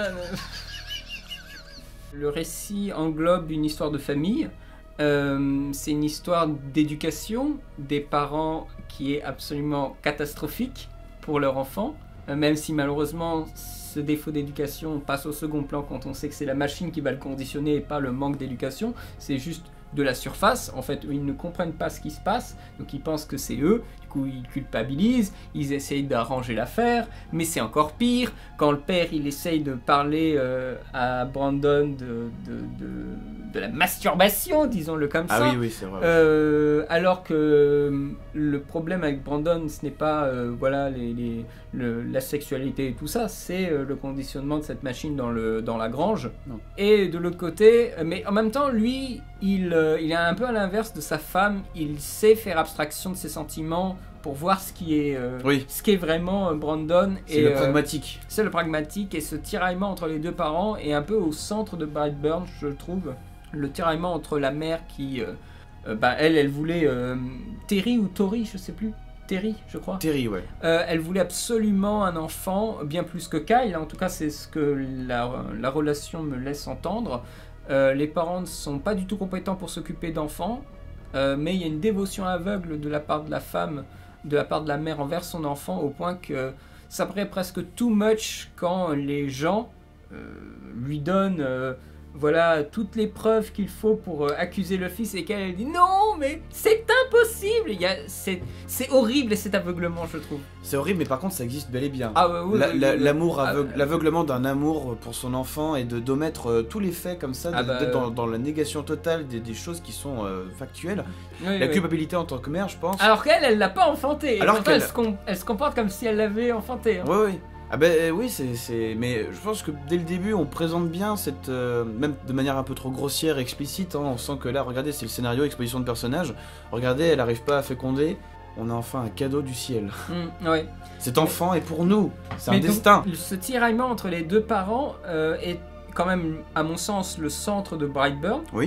Le récit englobe une histoire de famille. C'est une histoire d'éducation des parents qui est absolument catastrophique pour leur enfant, même si malheureusement ce défaut d'éducation passe au second plan quand on sait que c'est la machine qui va le conditionner et pas le manque d'éducation. C'est juste de la surface, en fait, ils ne comprennent pas ce qui se passe, donc ils pensent que c'est eux, du coup ils culpabilisent, ils essayent d'arranger l'affaire, mais c'est encore pire, quand le père il essaye de parler à Brandon de la masturbation, disons-le comme ça. Ah oui, c'est vrai. Alors que le problème avec Brandon, ce n'est pas la sexualité et tout ça, c'est le conditionnement de cette machine dans la grange. Non. Et de l'autre côté, mais en même temps, lui, il est un peu à l'inverse de sa femme, il sait faire abstraction de ses sentiments pour voir ce qui est vraiment Brandon. C'est le pragmatique. C'est le pragmatique, et ce tiraillement entre les deux parents est un peu au centre de Brightburn, je trouve. Le tiraillement entre la mère qui, elle voulait Terry ou Tori, je sais plus. Terry, je crois. Terry, ouais. Elle voulait absolument un enfant, bien plus que Kyle. En tout cas, c'est ce que la relation me laisse entendre. Les parents ne sont pas du tout compétents pour s'occuper d'enfants, mais il y a une dévotion aveugle de la part de la femme, de la part de la mère envers son enfant, au point que ça paraît presque too much quand les gens lui donnent toutes les preuves qu'il faut pour accuser le fils, et qu'elle dit non mais c'est possible. C'est horrible cet aveuglement, je trouve. C'est horrible, mais par contre, ça existe bel et bien. Ah oui, L'amour l'aveuglement d'un amour pour son enfant et d'omettre tous les faits comme ça, d'être dans la négation totale des choses qui sont factuelles. La culpabilité en tant que mère, je pense. Alors qu'elle l'a pas enfanté. Alors elle se comporte comme si elle l'avait enfanté. Hein. Oui. Ah oui, mais je pense que dès le début, on présente bien cette... même de manière un peu trop grossière, explicite, hein, on sent que là, regardez, c'est le scénario, exposition de personnages. Regardez, elle arrive pas à féconder, on a enfin un cadeau du ciel. Ouais. Cet enfant est pour nous, c'est un destin. Ce tiraillement entre les deux parents est quand même, à mon sens, le centre de Brightburn. Oui.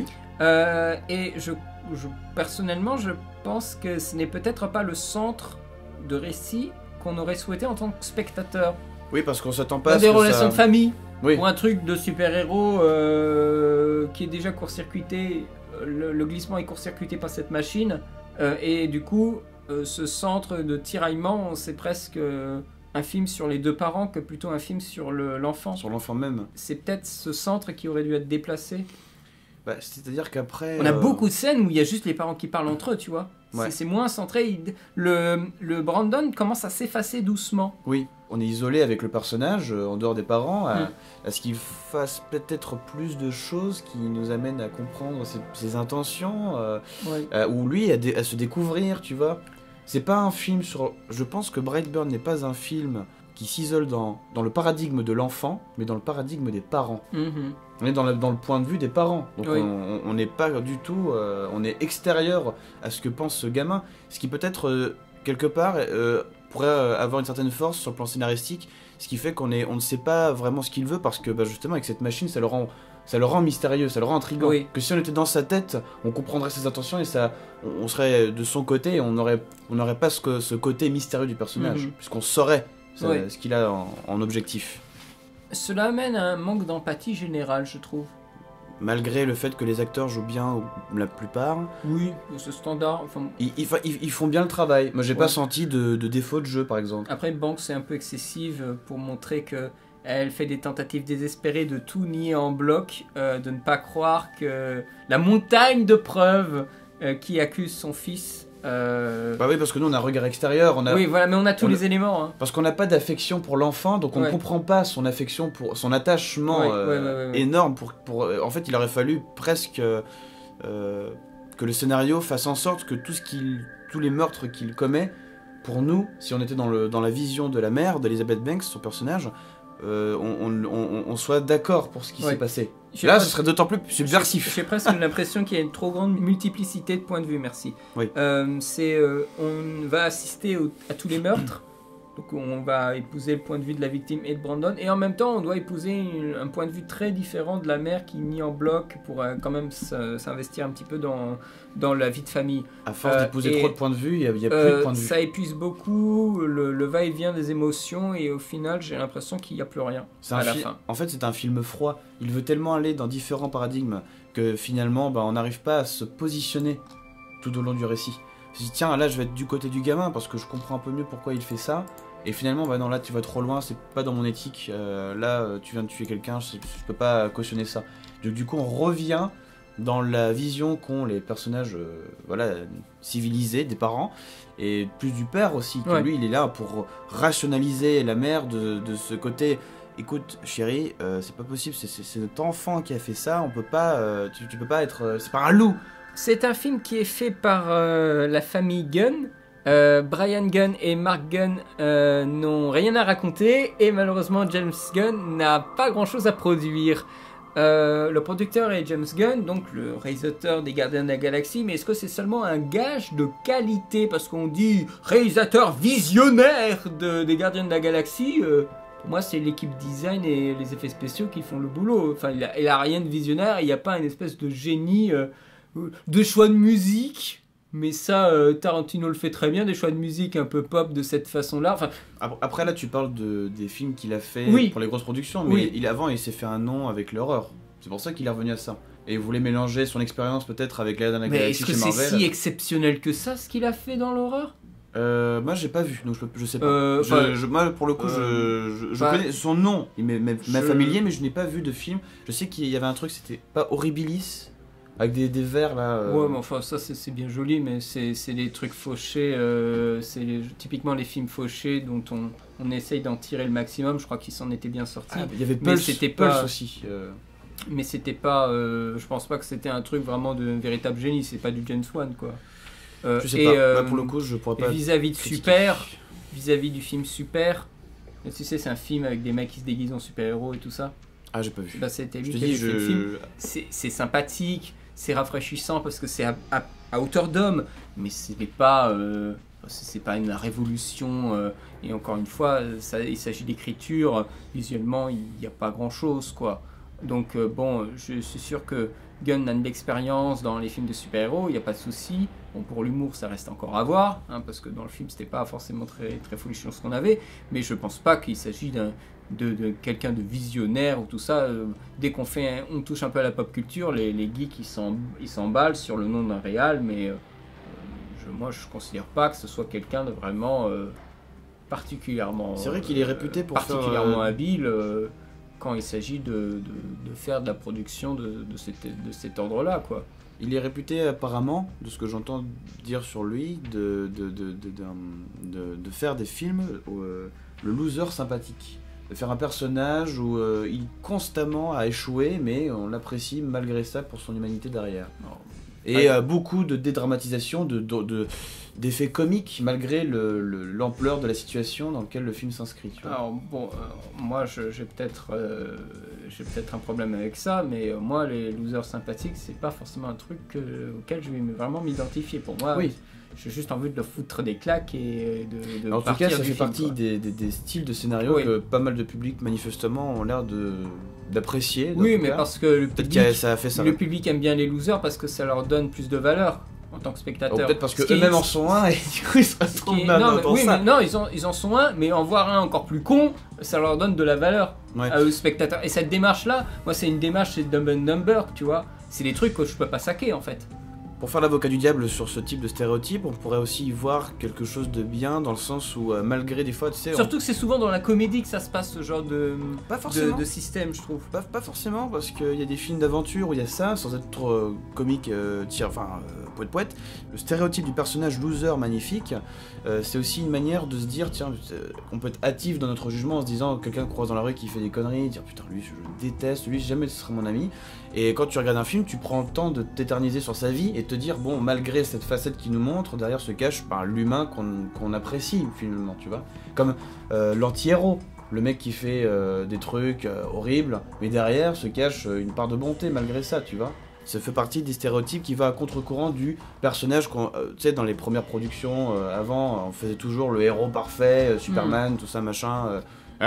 Et personnellement, je pense que ce n'est peut-être pas le centre de récit qu'on aurait souhaité en tant que spectateur. Oui, parce qu'on s'attend pas à des relations de famille, oui. Ou un truc de super-héros qui est déjà court-circuité, le glissement est court-circuité par cette machine, et du coup, ce centre de tiraillement, c'est presque un film sur les deux parents que plutôt un film sur l'enfant. Sur l'enfant même. C'est peut-être ce centre qui aurait dû être déplacé. C'est-à-dire qu'après... On a beaucoup de scènes où il y a juste les parents qui parlent entre eux, tu vois. Ouais. C'est moins centré. Le Brandon commence à s'effacer doucement. Oui, on est isolé avec le personnage, en dehors des parents, à ce qu'il fasse peut-être plus de choses qui nous amènent à comprendre ses intentions, ou lui à se découvrir, tu vois. C'est pas un film sur... Je pense que Brightburn n'est pas un film qui s'isole dans le paradigme de l'enfant, mais dans le paradigme des parents. On est dans le point de vue des parents, donc on n'est pas du tout, on est extérieur à ce que pense ce gamin, ce qui peut-être quelque part pourrait avoir une certaine force sur le plan scénaristique, ce qui fait on ne sait pas vraiment ce qu'il veut, parce que justement avec cette machine ça le rend mystérieux, ça le rend intriguant, que si on était dans sa tête, on comprendrait ses intentions et on serait de son côté et on n'aurait pas ce côté mystérieux du personnage, puisqu'on saurait ce qu'il a en objectif. Cela amène à un manque d'empathie générale, je trouve. Malgré le fait que les acteurs jouent bien la plupart. Oui, c'est standard. Enfin... Ils font bien le travail. Moi, j'ai pas senti de défaut de jeu, par exemple. Après, Banks c'est un peu excessive pour montrer que elle fait des tentatives désespérées de tout nier en bloc, de ne pas croire que la montagne de preuves qui accuse son fils. Oui, parce que nous on a un regard extérieur. Oui, voilà, mais on a tous les éléments. Hein. Parce qu'on n'a pas d'affection pour l'enfant, donc on ne comprend pas son affection, pour son attachement énorme. En fait, il aurait fallu presque que le scénario fasse en sorte que tous les meurtres qu'il commet, pour nous, si on était dans la vision de la mère, d'Elizabeth Banks, son personnage, on soit d'accord pour ce qui s'est passé. Là, ce serait d'autant plus subversif. J'ai presque l'impression qu'il y a une trop grande multiplicité de points de vue, merci. Oui. On va assister à tous les meurtres, donc on va épouser le point de vue de la victime et de Brandon, et en même temps on doit épouser un point de vue très différent de la mère qui nie en bloc pour quand même s'investir un petit peu dans la vie de famille. À force d'épouser trop de points de vue, il y a plus de points de vue. Ça épuise beaucoup le va-et-vient des émotions, et au final j'ai l'impression qu'il n'y a plus rien à la fin. En fait, c'est un film froid. Il veut tellement aller dans différents paradigmes que finalement on n'arrive pas à se positionner tout au long du récit. Je me dis tiens, là je vais être du côté du gamin parce que je comprends un peu mieux pourquoi il fait ça. Et finalement, non, là tu vas trop loin, c'est pas dans mon éthique. Là, tu viens de tuer quelqu'un, je peux pas cautionner ça. Donc, du coup, on revient dans la vision qu'ont les personnages civilisés des parents, et plus du père aussi, que lui, il est là pour rationaliser la mère de ce côté. Écoute, chérie, c'est pas possible, c'est notre enfant qui a fait ça, on peut pas, tu peux pas être. C'est pas un loup! C'est un film qui est fait par la famille Gunn. Brian Gunn et Mark Gunn n'ont rien à raconter, et malheureusement James Gunn n'a pas grand chose à produire. Le producteur est James Gunn, donc le réalisateur des Gardiens de la Galaxie, mais est-ce que c'est seulement un gage de qualité parce qu'on dit réalisateur visionnaire des Gardiens de la Galaxie? Pour moi, c'est l'équipe design et les effets spéciaux qui font le boulot. Enfin, il a rien de visionnaire, il n'y a pas une espèce de génie de choix de musique. Mais ça, Tarantino le fait très bien, des choix de musique un peu pop de cette façon-là. Enfin, après, là, tu parles des films qu'il a fait pour les grosses productions, mais avant, il s'est fait un nom avec l'horreur. C'est pour ça qu'il est revenu à ça. Et il voulait mélanger son expérience peut-être avec Gardiens de la Galaxie chez Marvel. Mais est-ce que c'est si exceptionnel que ça, ce qu'il a fait dans l'horreur? Moi, j'ai pas vu, donc je sais pas. Moi, pour le coup, je connais son nom, il m'est familier, mais je n'ai pas vu de film. Je sais qu'il y avait un truc, c'était pas Horribilis. avec des verres là. Ouais, mais enfin, ça c'est bien joli, mais c'est des trucs fauchés, typiquement les films fauchés dont on essaye d'en tirer le maximum. Je crois qu'ils s'en étaient bien sortis. Il y avait mais Pulse, c'était Pulse pas, aussi. mais c'était pas, je pense pas que c'était un truc vraiment de véritable génie, c'est pas du James Wan quoi. Je sais pas, là, pour le coup, je pourrais pas. Vis-à-vis de critiquer. Super, vis-à-vis du film Super, tu sais, c'est un film avec des mecs qui se déguisent en super-héros et tout ça. Ah, j'ai pas vu. Bah, c'était Je lui te qui a dis, fait le film. C'est sympathique, c'est rafraîchissant parce que c'est à hauteur d'homme, mais c'est pas une révolution. Et encore une fois, il s'agit d'écriture. Visuellement, il n'y a pas grand chose, quoi. Donc bon, je suis sûr que Gunn a de l'expérience dans les films de super-héros, il n'y a pas de souci. Bon, pour l'humour, ça reste encore à voir, hein, parce que dans le film, c'était pas forcément très folichon ce qu'on avait, mais je pense pas qu'il s'agit de quelqu'un de visionnaire ou tout ça. Dès on touche un peu à la pop culture, les geeks ils s'emballent sur le nom d'un réal, mais moi je considère pas que ce soit quelqu'un de vraiment particulièrement. C'est vrai qu'il est réputé pour particulièrement habile quand il s'agit de faire de la production de cet ordre-là, quoi. Il est réputé apparemment, de ce que j'entends dire sur lui, de faire des films le loser sympathique. De faire un personnage où il constamment a échoué, mais on l'apprécie malgré ça pour son humanité derrière. Et beaucoup de dédramatisation, d'effets comiques malgré l'ampleur de la situation dans laquelle le film s'inscrit. Alors bon, moi j'ai peut-être un problème avec ça, mais moi les losers sympathiques c'est pas forcément un truc auquel je vais vraiment m'identifier. Pour moi, oui. J'ai juste envie de leur foutre des claques et de en tout cas, ça fait film, partie quoi. des styles de scénario Oui. que pas mal de publics manifestement ont l'air d'apprécier. Oui, mais parce que peut-être que ça a fait ça. Le public aime bien les losers parce que ça leur donne plus de valeur en tant que spectateur. Peut-être parce qu'eux-mêmes en sont un et du coup ils se retrouvent non, ils en sont un, mais en voir un encore plus con, ça leur donne de la valeur à eux spectateurs. Et cette démarche-là, moi c'est une démarche, c'est Dumb and Dumber, tu vois. C'est des trucs que je peux pas saquer en fait. Pour faire l'avocat du diable sur ce type de stéréotype, on pourrait aussi y voir quelque chose de bien dans le sens où malgré des fois, tu sais... Surtout que c'est souvent dans la comédie que ça se passe ce genre de système, je trouve. Pas forcément, parce qu'il y a des films d'aventure où il y a ça, sans être trop comique, poète. Le stéréotype du personnage loser magnifique, c'est aussi une manière de se dire, tiens, on peut être hâtif dans notre jugement en se disant, quelqu'un croise dans la rue qui fait des conneries, dire putain lui je déteste, lui jamais ce sera mon ami. Et quand tu regardes un film, tu prends le temps de t'éterniser sur sa vie et te dire, bon, malgré cette facette qu'il nous montre, derrière se cache l'humain qu'on apprécie finalement, tu vois. Comme l'anti-héros, le mec qui fait des trucs horribles, mais derrière se cache une part de bonté malgré ça, tu vois. Ça fait partie des stéréotypes qui va à contre-courant du personnage tu sais, dans les premières productions avant, on faisait toujours le héros parfait, Superman, tout ça, machin...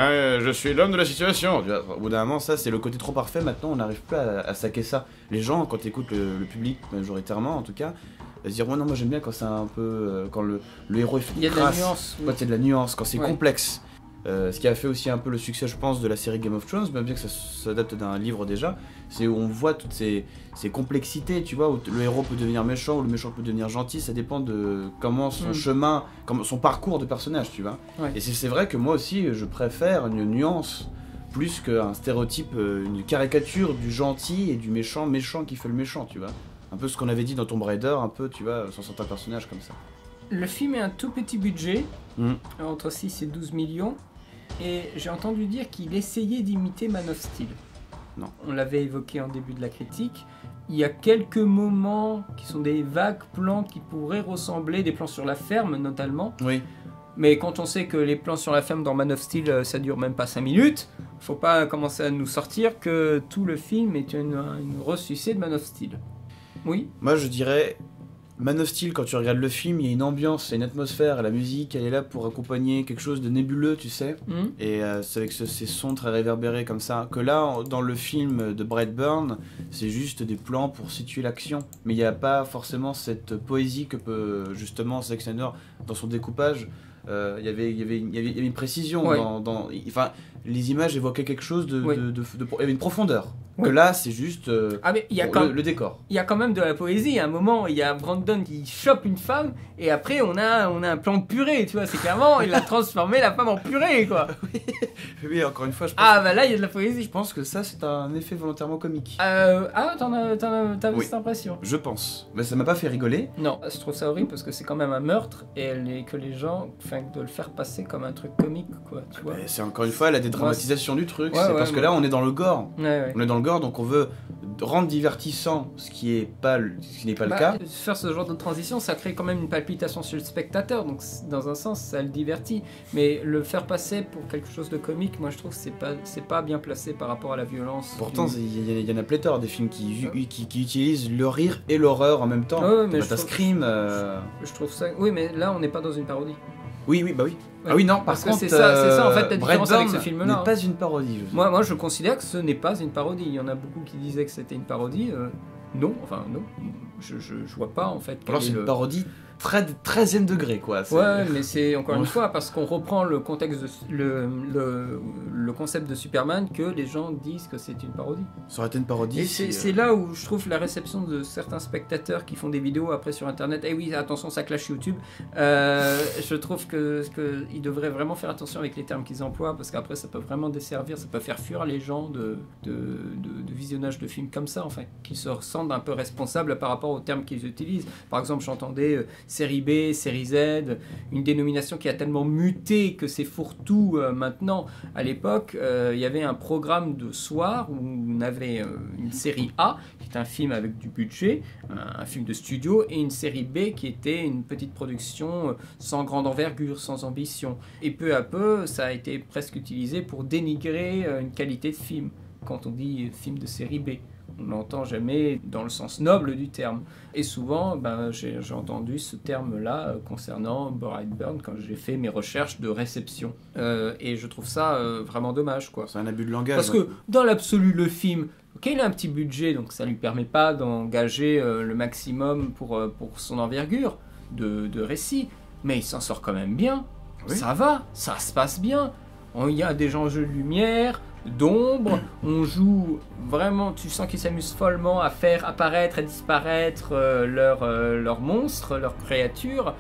je suis l'homme de la situation. Au bout d'un moment, ça c'est le côté trop parfait. Maintenant, on n'arrive plus à saquer ça. Les gens, quand écoutent le public, majoritairement en tout cas, se dire ouais, non, moi j'aime bien quand c'est un peu. Quand le héros est il y a de la nuance. Quand il y a de la nuance, quand c'est complexe. Ce qui a fait aussi un peu le succès, je pense, de la série Game of Thrones, même bien que ça s'adapte d'un livre déjà, c'est où on voit toutes ces complexités, tu vois, où le héros peut devenir méchant, ou le méchant peut devenir gentil, ça dépend de comment son chemin, son parcours de personnage, tu vois. Ouais. Et c'est vrai que moi aussi, je préfère une nuance, plus qu'un stéréotype, une caricature du gentil et du méchant qui fait le méchant, tu vois. Un peu ce qu'on avait dit dans Tomb Raider, un peu, tu vois, sur certains personnages comme ça. Le film est un tout petit budget, entre 6 et 12 millions. Et j'ai entendu dire qu'il essayait d'imiter Man of Steel. Non. On l'avait évoqué en début de la critique. Il y a quelques moments qui sont des vagues plans qui pourraient ressembler, des plans sur la ferme notamment. Oui. Mais quand on sait que les plans sur la ferme dans Man of Steel, ça dure même pas 5 minutes, faut pas commencer à nous sortir que tout le film est une ressucée de Man of Steel. Oui. Moi je dirais... Man of Steel, quand tu regardes le film, il y a une ambiance, il y a une atmosphère, la musique, elle est là pour accompagner quelque chose de nébuleux, tu sais. Et c'est avec ces sons très réverbérés comme ça. Que là, dans le film de Brightburn, c'est juste des plans pour situer l'action. Mais il n'y a pas forcément cette poésie que peut justement Zack Snyder dans son découpage. Il y avait une précision. Ouais. Enfin, les images évoquaient quelque chose Oui. il y avait une profondeur. Oui. Que là, c'est juste Ah mais il y a le décor. il y a quand même de la poésie. À un moment, il y a Brandon qui chope une femme et après on a un plan de purée, tu vois. C'est clairement, il a transformé la femme en purée, quoi. Oui, encore une fois, je pense, Ah bah là, il y a de la poésie. je pense que ça, c'est un effet volontairement comique. T'as Oui. cette impression? Je pense. Mais ça m'a pas fait rigoler. Non, je trouve ça horrible parce que c'est quand même un meurtre et que les gens, enfin, de le faire passer comme un truc comique, quoi, tu vois. Mais c'est encore une fois la dédramatisation du truc. Ouais, C'est ouais, parce que ouais. là, on est dans le gore. Ouais. On est dans le gore, donc on veut rendre divertissant ce qui n'est pas le Bah, cas. faire ce genre de transition, ça crée quand même une palpitation sur le spectateur, donc dans un sens, ça le divertit. Mais le faire passer pour quelque chose de comique, moi je trouve que c'est pas bien placé par rapport à la violence. Pourtant, il y en a pléthore des films qui utilisent le rire et l'horreur en même temps. Ouais, mais Bah, je t'as trouve- Scream. Je trouve ça. Oui, mais là, on n'est pas dans une parodie. Oui, bah oui. Ouais. Ah oui, non, par Parce que contre, c'est ça, en fait, la différence avec Brightburn ce film-là, n'est hein. pas une parodie. Je Moi, je considère que ce n'est pas une parodie. Il y en a beaucoup qui disaient que c'était une parodie. Non, je vois pas en fait. quel Alors est c'est le- une parodie 13e degré, quoi. C'est- Ouais, mais c'est encore une Ouais. fois parce qu'on reprend le contexte, le concept de Superman que les gens disent que c'est une parodie. Ça aurait été une parodie. Et si, c'est là où je trouve la réception de certains spectateurs qui font des vidéos après sur internet. Eh oui, attention, ça clash YouTube. Je trouve que ils devraient vraiment faire attention avec les termes qu'ils emploient parce qu'après ça peut vraiment desservir, ça peut faire fuir les gens de visionnage de films comme ça, enfin, qui se ressentent un peu responsables par rapport aux termes qu'ils utilisent. Par exemple, j'entendais série B, série Z, une dénomination qui a tellement muté que c'est fourre-tout maintenant. À l'époque, il y avait un programme de soir où on avait une série A, qui est un film avec du budget, un film de studio, et une série B qui était une petite production sans grande envergure, sans ambition. Et peu à peu, ça a été presque utilisé pour dénigrer une qualité de film. Quand on dit film de série B, on l'entend jamais dans le sens noble du terme. Et souvent, j'ai entendu ce terme-là concernant Brightburn quand j'ai fait mes recherches de réception. Et je trouve ça vraiment dommage, quoi. C'est un abus de langage. Parce que dans l'absolu, le film, ok, il a un petit budget, donc ça lui permet pas d'engager le maximum pour son envergure de récit, mais il s'en sort quand même bien. Oui. Ça va, ça se passe bien. Il y a des enjeux de lumière, d'ombre, on joue vraiment, tu sens qu'ils s'amusent follement à faire apparaître et disparaître leurs monstres, leurs créatures,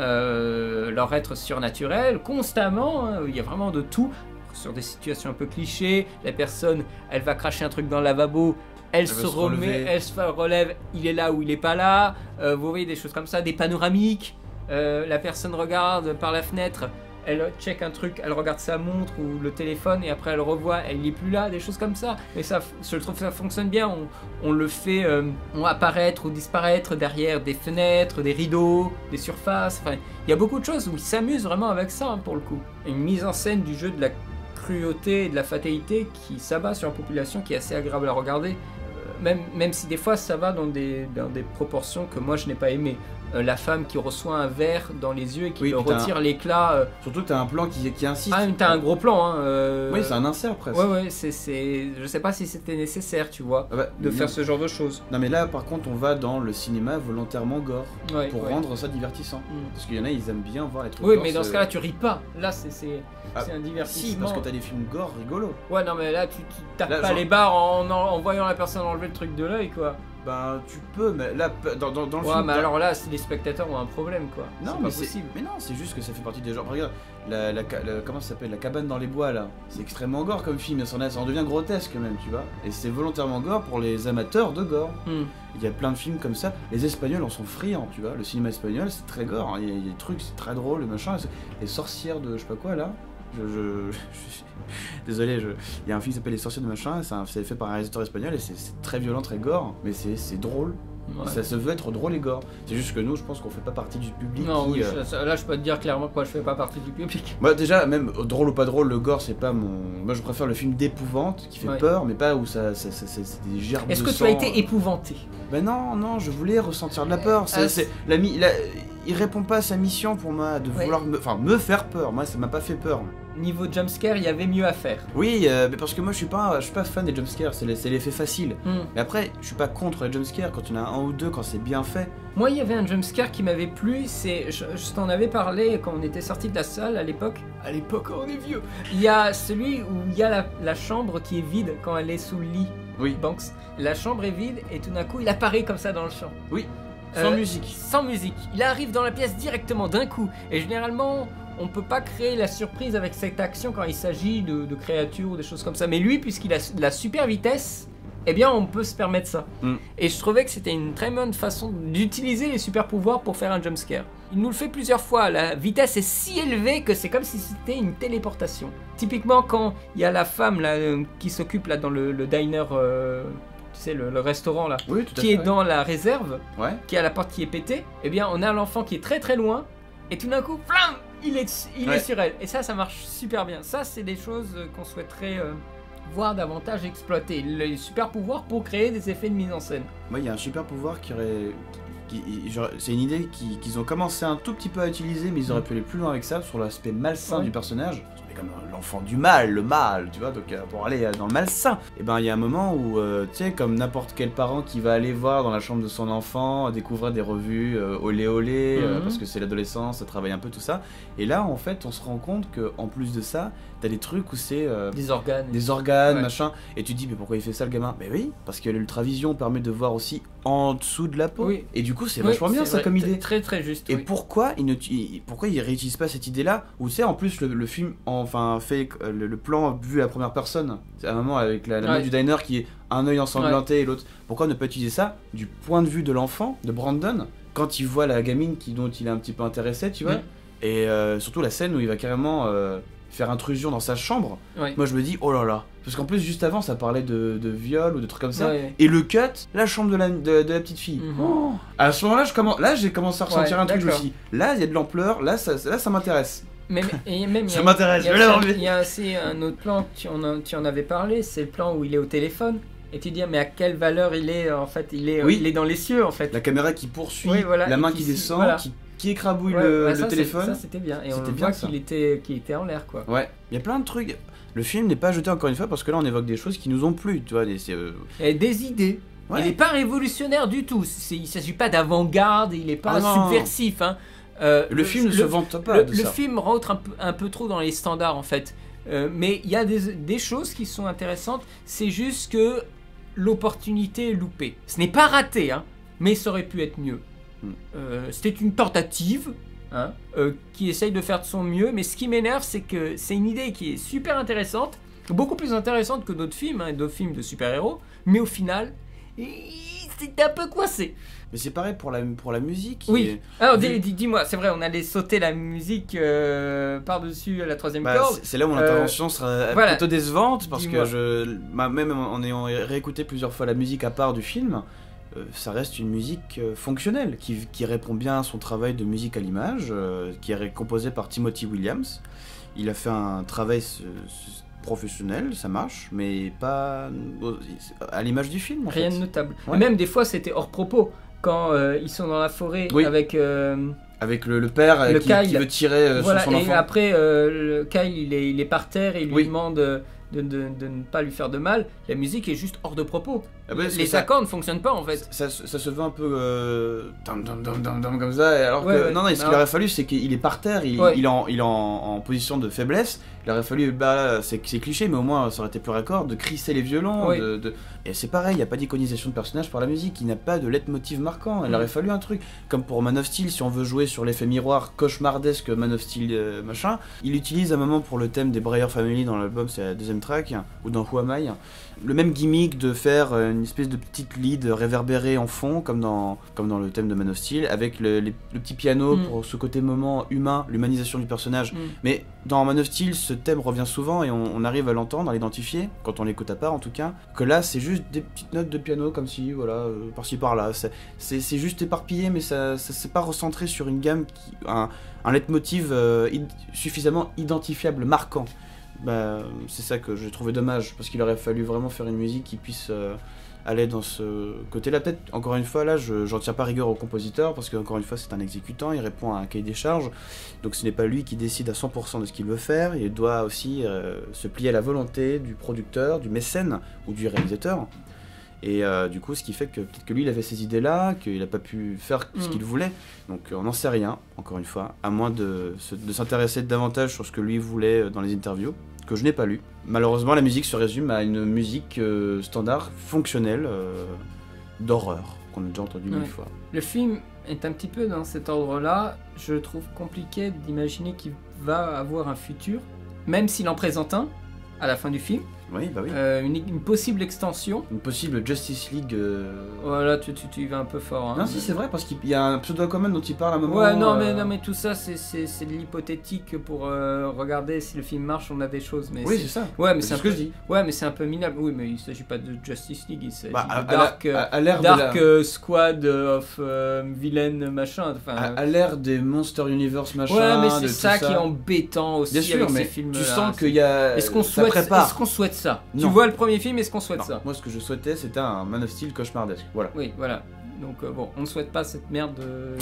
leur être surnaturel, constamment, hein, il y a vraiment de tout. Sur des situations un peu clichés, la personne, elle va cracher un truc dans le lavabo, elle se veut se relever. remet, elle se relève, il est là ou il est pas là, vous voyez des choses comme ça, des panoramiques, la personne regarde par la fenêtre, elle check un truc, elle regarde sa montre ou le téléphone et après elle revoit, elle n'est plus là, des choses comme ça. Mais ça, je trouve que ça fonctionne bien, on le fait on apparaître ou disparaître derrière des fenêtres, des rideaux, des surfaces, enfin, il y a beaucoup de choses où ils s'amusent vraiment avec ça, hein, pour le coup. Une mise en scène du jeu de la cruauté et de la fatalité qui s'abat sur une population qui est assez agréable à regarder, même si des fois ça va dans des proportions que moi je n'ai pas aimées. La femme qui reçoit un verre dans les yeux et qui Oui, lui puis retire l'éclat. Surtout que t'as un plan qui insiste. Ah, mais t'as un gros plan, hein. Oui, c'est un insert presque. Ouais, je sais pas si c'était nécessaire, tu vois, Ah bah, de non. faire ce genre de choses. Non mais là par contre on va dans le cinéma volontairement gore Ouais, pour ouais. rendre ça divertissant. Mm. Parce qu'il y en a ils aiment bien voir les trucs Oui, gore, mais dans c'est- ce cas-là, tu ris pas. Là, c'est Ah, un Si, divertissement. parce que t'as des films gore rigolos. Ouais, non, mais là, tu tapes Là, pas genre- les barres en voyant la personne enlever le truc de l'œil, quoi. Ben tu peux, mais là dans le Ouais, film. mais alors là, les spectateurs ont un problème, quoi. Non, c'est mais pas c'est possible. mais non, c'est juste que ça fait partie des genres. Regarde, comment ça s'appelle, la cabane dans les bois là. C'est extrêmement gore comme film, ça en devient grotesque même, tu vois. Et c'est volontairement gore pour les amateurs de gore. Hmm. Il y a plein de films comme ça. Les Espagnols en sont friands, tu vois. Le cinéma espagnol, c'est très gore. Hein. Il y a des trucs, c'est très drôle, le machin. Les sorcières de je sais pas quoi là. Désolé, il y a un film qui s'appelle Les sorcières de machin. C'est fait par un réalisateur espagnol et c'est très violent, très gore. Mais c'est drôle. Ouais. Ça se veut être drôle et gore. C'est juste que nous, je pense qu'on fait pas partie du public. Non, qui, oui, là, je peux te dire clairement que je fais pas partie du public. Moi déjà, même drôle ou pas drôle, le gore c'est pas mon. Moi je préfère le film d'épouvante qui fait Ouais. peur, mais pas où c'est des gerbes de sang. Est-ce que tu as été épouvanté? Ben non, je voulais ressentir de la peur. Il répond pas à sa mission pour moi de Ouais. vouloir me faire peur. Moi ça m'a pas fait peur. niveau jumpscare, il y avait mieux à faire. Oui, mais parce que moi je suis pas fan des jumpscares, c'est l'effet facile. Mais après, je suis pas contre les jumpscares quand il y en a un ou deux, quand c'est bien fait. Moi, il y avait un jumpscare qui m'avait plu, je t'en avais parlé quand on était sorti de la salle à l'époque. À l'époque, on est vieux. Il y a celui où il y a la chambre qui est vide quand elle est sous le lit. Oui. Banks. La chambre est vide et tout d'un coup, il apparaît comme ça dans le champ. Oui. Sans musique. Sans musique. Il arrive dans la pièce directement d'un coup. Et généralement, on peut pas créer la surprise avec cette action quand il s'agit de créatures ou des choses comme ça. Mais lui, puisqu'il a la super vitesse, eh bien on peut se permettre ça. Et je trouvais que c'était une très bonne façon d'utiliser les super pouvoirs pour faire un jumpscare. Il nous le fait plusieurs fois, la vitesse est si élevée que c'est comme si c'était une téléportation. Typiquement quand il y a la femme là, qui s'occupe là dans le diner, tu sais le restaurant là, oui, tout à qui fait, est dans la réserve, ouais. Qui a la porte qui est pétée, eh bien on a l'enfant qui est très très loin, et tout d'un coup, flam, il est sur elle. Et ça marche super bien. Ça c'est des choses qu'on souhaiterait voir davantage exploiter. Les super pouvoirs pour créer des effets de mise en scène. Moi, il y a un super pouvoir c'est une idée qu'ils ont commencé un tout petit peu à utiliser, mais ils auraient pu aller plus loin avec ça, sur l'aspect malsain du personnage. C'est comme l'enfant du mal, le mal, tu vois, donc pour aller dans le malsain. Et ben il y a un moment où, tu sais, comme n'importe quel parent qui va aller voir dans la chambre de son enfant, découvrir des revues olé olé, parce que c'est l'adolescence, ça travaille un peu tout ça. Et là, en fait, on se rend compte qu'en plus de ça, t'as des trucs où c'est... des organes, ouais. Machin, et tu te dis, mais pourquoi il fait ça le gamin? Mais oui, parce que l'ultravision permet de voir aussi en dessous de la peau. Oui. Et du coup, c'est vachement bien ça comme idée. Très très juste. Et pourquoi ils réutilisent pas cette idée-là? Où tu sais, en plus, le film fait le plan vu à la première personne. C'est un moment avec la meuf du diner qui est un œil ensanglanté et l'autre. Pourquoi ne pas utiliser ça du point de vue de l'enfant, de Brandon, quand il voit la gamine dont il est un petit peu intéressé, tu vois? Et surtout la scène où il va carrément faire intrusion dans sa chambre. Moi je me dis, oh là là. Parce qu'en plus, juste avant, ça parlait de viol ou de trucs comme ça. Et le cut, la chambre de la petite fille. Oh, à ce moment-là, j'ai commencé à ressentir un truc. Je me suis dit, là, il y a de l'ampleur, là, ça m'intéresse. Ça m'intéresse, je vais l'avoir vu. Il y a aussi un autre plan, tu en avais parlé, c'est le plan où il est au téléphone. Et tu dis, mais à quelle valeur il est, en fait, il est dans les cieux, en fait. La caméra qui poursuit, la main qui descend, qui écrabouille le téléphone. Ça c'était bien, et on voit qu'il était en l'air, quoi. Ouais, il y a plein de trucs. Le film n'est pas jeté encore une fois parce que là on évoque des choses qui nous ont plu, tu vois. Et des idées. Il n'est pas révolutionnaire du tout, il ne s'agit pas d'avant-garde, il n'est pas subversif. Hein. Le film ne se vante pas de ça. Le film rentre un peu trop dans les standards en fait. Mais il y a des choses qui sont intéressantes, c'est juste que l'opportunité est loupée. Ce n'est pas raté, hein, mais ça aurait pu être mieux. C'était une tentative qui essaye de faire de son mieux, mais ce qui m'énerve, c'est que c'est une idée qui est super intéressante, beaucoup plus intéressante que d'autres films, d'autres films de super-héros, mais au final, c'est un peu coincé. Mais c'est pareil pour la musique. Oui. Alors dis-moi, c'est vrai, on allait sauter la musique par-dessus la troisième corde. C'est là où mon intervention sera plutôt décevante, parce que même en ayant réécouté plusieurs fois la musique à part du film, ça reste une musique fonctionnelle, qui répond bien à son travail de musique à l'image, qui est composé par Timothy Williams. Il a fait un travail professionnel, ça marche, mais pas à l'image du film. Rien de notable. Ouais. Et même des fois, c'était hors propos. Quand ils sont dans la forêt avec le père qui veut tirer sur son enfant. Et après, Kyle, il est par terre et il lui demande de ne pas lui faire de mal. La musique est juste hors de propos. Les accords ne fonctionnent pas en fait. Ça se veut un peu comme ça. Alors que ce qu'il aurait fallu, c'est qu'il est par terre, il est en position de faiblesse. Il aurait fallu, c'est cliché, mais au moins ça aurait été plus raccord, de crisser les violons. Et c'est pareil, il n'y a pas d'iconisation de personnage par la musique, il n'y a pas de leitmotiv marquant. Il aurait fallu un truc, comme pour Man of Steel, si on veut jouer sur l'effet miroir cauchemardesque Man of Steel machin. Il utilise un moment pour le thème des Breyer Family dans l'album, c'est la deuxième track, ou dans Who Am I, le même gimmick de faire une espèce de petite lead réverbérée en fond, comme dans le thème de Man of Steel, avec le petit piano pour ce côté moment humain, l'humanisation du personnage. Mais dans Man of Steel, ce thème revient souvent et on arrive à l'entendre, à l'identifier, quand on l'écoute à part en tout cas, que là c'est juste des petites notes de piano comme si, par-ci par-là. C'est juste éparpillé, mais ça s'est pas recentré sur une gamme, un leitmotiv suffisamment identifiable, marquant. C'est ça que j'ai trouvé dommage, parce qu'il aurait fallu vraiment faire une musique qui puisse allait dans ce côté-là. Peut-être, encore une fois, là, j'en tire pas rigueur au compositeur, parce qu'encore une fois, c'est un exécutant, il répond à un cahier des charges, donc ce n'est pas lui qui décide à 100% de ce qu'il veut faire, il doit aussi se plier à la volonté du producteur, du mécène ou du réalisateur. Et du coup, ce qui fait que peut-être que lui, il avait ces idées-là, qu'il n'a pas pu faire ce qu'il voulait. Donc on n'en sait rien, encore une fois, à moins de s'intéresser davantage sur ce que lui voulait dans les interviews, que je n'ai pas lu. Malheureusement, la musique se résume à une musique standard, fonctionnelle, d'horreur, qu'on a déjà entendu mille fois. Le film est un petit peu dans cet ordre-là. Je trouve compliqué d'imaginer qu'il va avoir un futur, même s'il en présente un à la fin du film. Oui, bah oui. Une possible extension. Une possible Justice League. Voilà, tu y vas un peu fort. Hein, non, si, c'est vrai, parce qu'il y a un pseudo-Aquaman dont il parle à un moment. Ouais, non, mais tout ça, c'est de l'hypothétique pour regarder si le film marche, on a des choses. Mais oui, c'est ça. Ouais, mais c'est ce que je dis. Ouais, mais c'est un peu minable. Oui, mais il s'agit pas de Justice League, il s'agit à de Dark Squad of Villain machin. À l'ère des Monster Universe machin. Ouais, mais c'est ça qui est embêtant aussi. Bien sûr, avec mais ces films. Tu sens qu'il y a. Est-ce qu'on souhaite ça? Non. Tu vois le premier film, est-ce qu'on souhaite ça? Moi, ce que je souhaitais, c'était un Man of Steel cauchemardesque. Voilà. Oui, voilà. Donc bon, on ne souhaite pas cette merde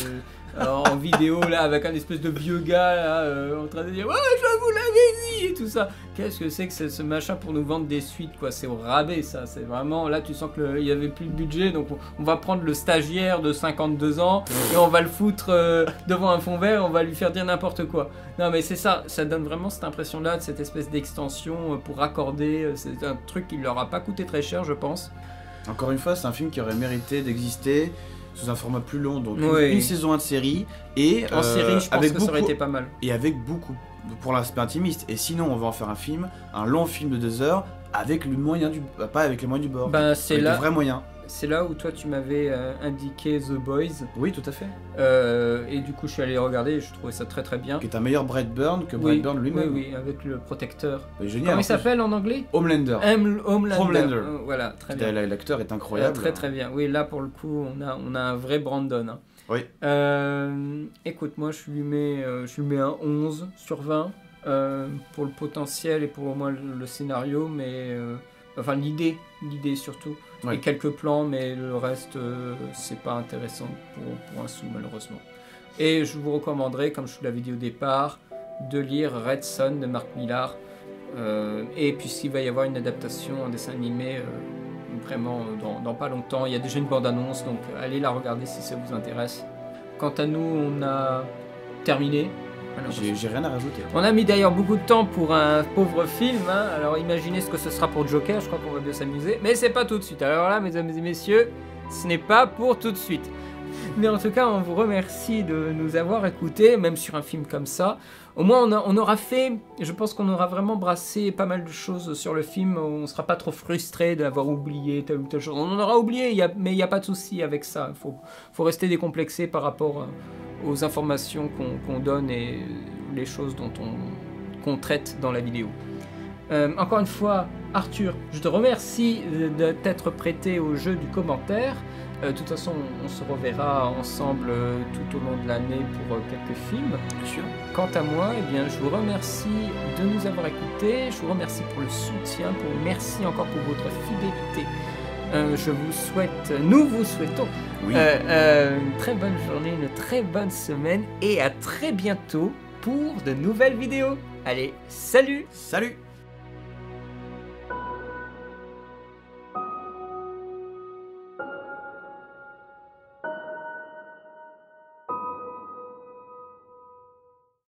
en vidéo là avec un espèce de vieux gars là en train de dire ouais je vous l'avais dit et tout ça. Qu'est-ce que c'est que ce machin pour nous vendre des suites quoi? C'est au rabais ça. C'est vraiment là tu sens qu'il y avait plus de budget donc on va prendre le stagiaire de 52 ans et on va le foutre devant un fond vert, on va lui faire dire n'importe quoi. Non mais c'est ça, ça donne vraiment cette impression là de cette espèce d'extension pour raccorder. C'est un truc qui leur a pas coûté très cher je pense. Encore une fois, c'est un film qui aurait mérité d'exister sous un format plus long, donc une saison 1 de série. Et en série, je pense que ça aurait été pas mal. Et avec beaucoup, pour l'aspect intimiste. Et sinon, on va en faire un film, un long film de 2 heures, avec le moyen pas avec les moyens du bord, c'est là, des vrais moyens. C'est là où toi tu m'avais indiqué The Boys. Oui, tout à fait. Et du coup, je suis allé regarder et je trouvais ça très très bien. Qui est un meilleur Brightburn que Brightburn lui-même. Oui, avec le protecteur. Génial. Comment il s'appelle en anglais? Homelander. Homelander. Voilà, très bien. L'acteur est incroyable. Très très bien. Oui, là pour le coup, on a un vrai Brandon. Hein. Oui. Écoute, moi je lui mets un 11 sur 20 pour le potentiel et pour au moins le scénario, mais enfin l'idée surtout. Et quelques plans, mais le reste, c'est pas intéressant pour un sou, malheureusement. Et je vous recommanderais, comme je vous l'avais dit au départ, de lire Red Son de Mark Millar. Et puisqu'il va y avoir une adaptation en dessin animé vraiment dans pas longtemps, il y a déjà une bande-annonce, donc allez la regarder si ça vous intéresse. Quant à nous, on a terminé. J'ai rien à rajouter. On a mis d'ailleurs beaucoup de temps pour un pauvre film, hein. Alors imaginez ce que ce sera pour Joker, je crois qu'on va bien s'amuser, mais c'est pas tout de suite. Alors là, mesdames et messieurs, ce n'est pas pour tout de suite. Mais en tout cas, on vous remercie de nous avoir écoutés, même sur un film comme ça. Au moins, on aura fait, je pense qu'on aura vraiment brassé pas mal de choses sur le film. On ne sera pas trop frustré d'avoir oublié telle ou telle chose. On en aura oublié, mais il n'y a pas de souci avec ça. Il faut rester décomplexé par rapport aux informations qu'on donne et les choses qu'on traite dans la vidéo. Encore une fois, Arthur, je te remercie de t'être prêté au jeu du commentaire. De toute façon, on se reverra ensemble tout au long de l'année pour quelques films. Bien sûr. Quant à moi, eh bien, je vous remercie de nous avoir écoutés. Je vous remercie pour le soutien, merci encore pour votre fidélité. Nous vous souhaitons une très bonne journée, une très bonne semaine et à très bientôt pour de nouvelles vidéos. Allez, salut! Salut!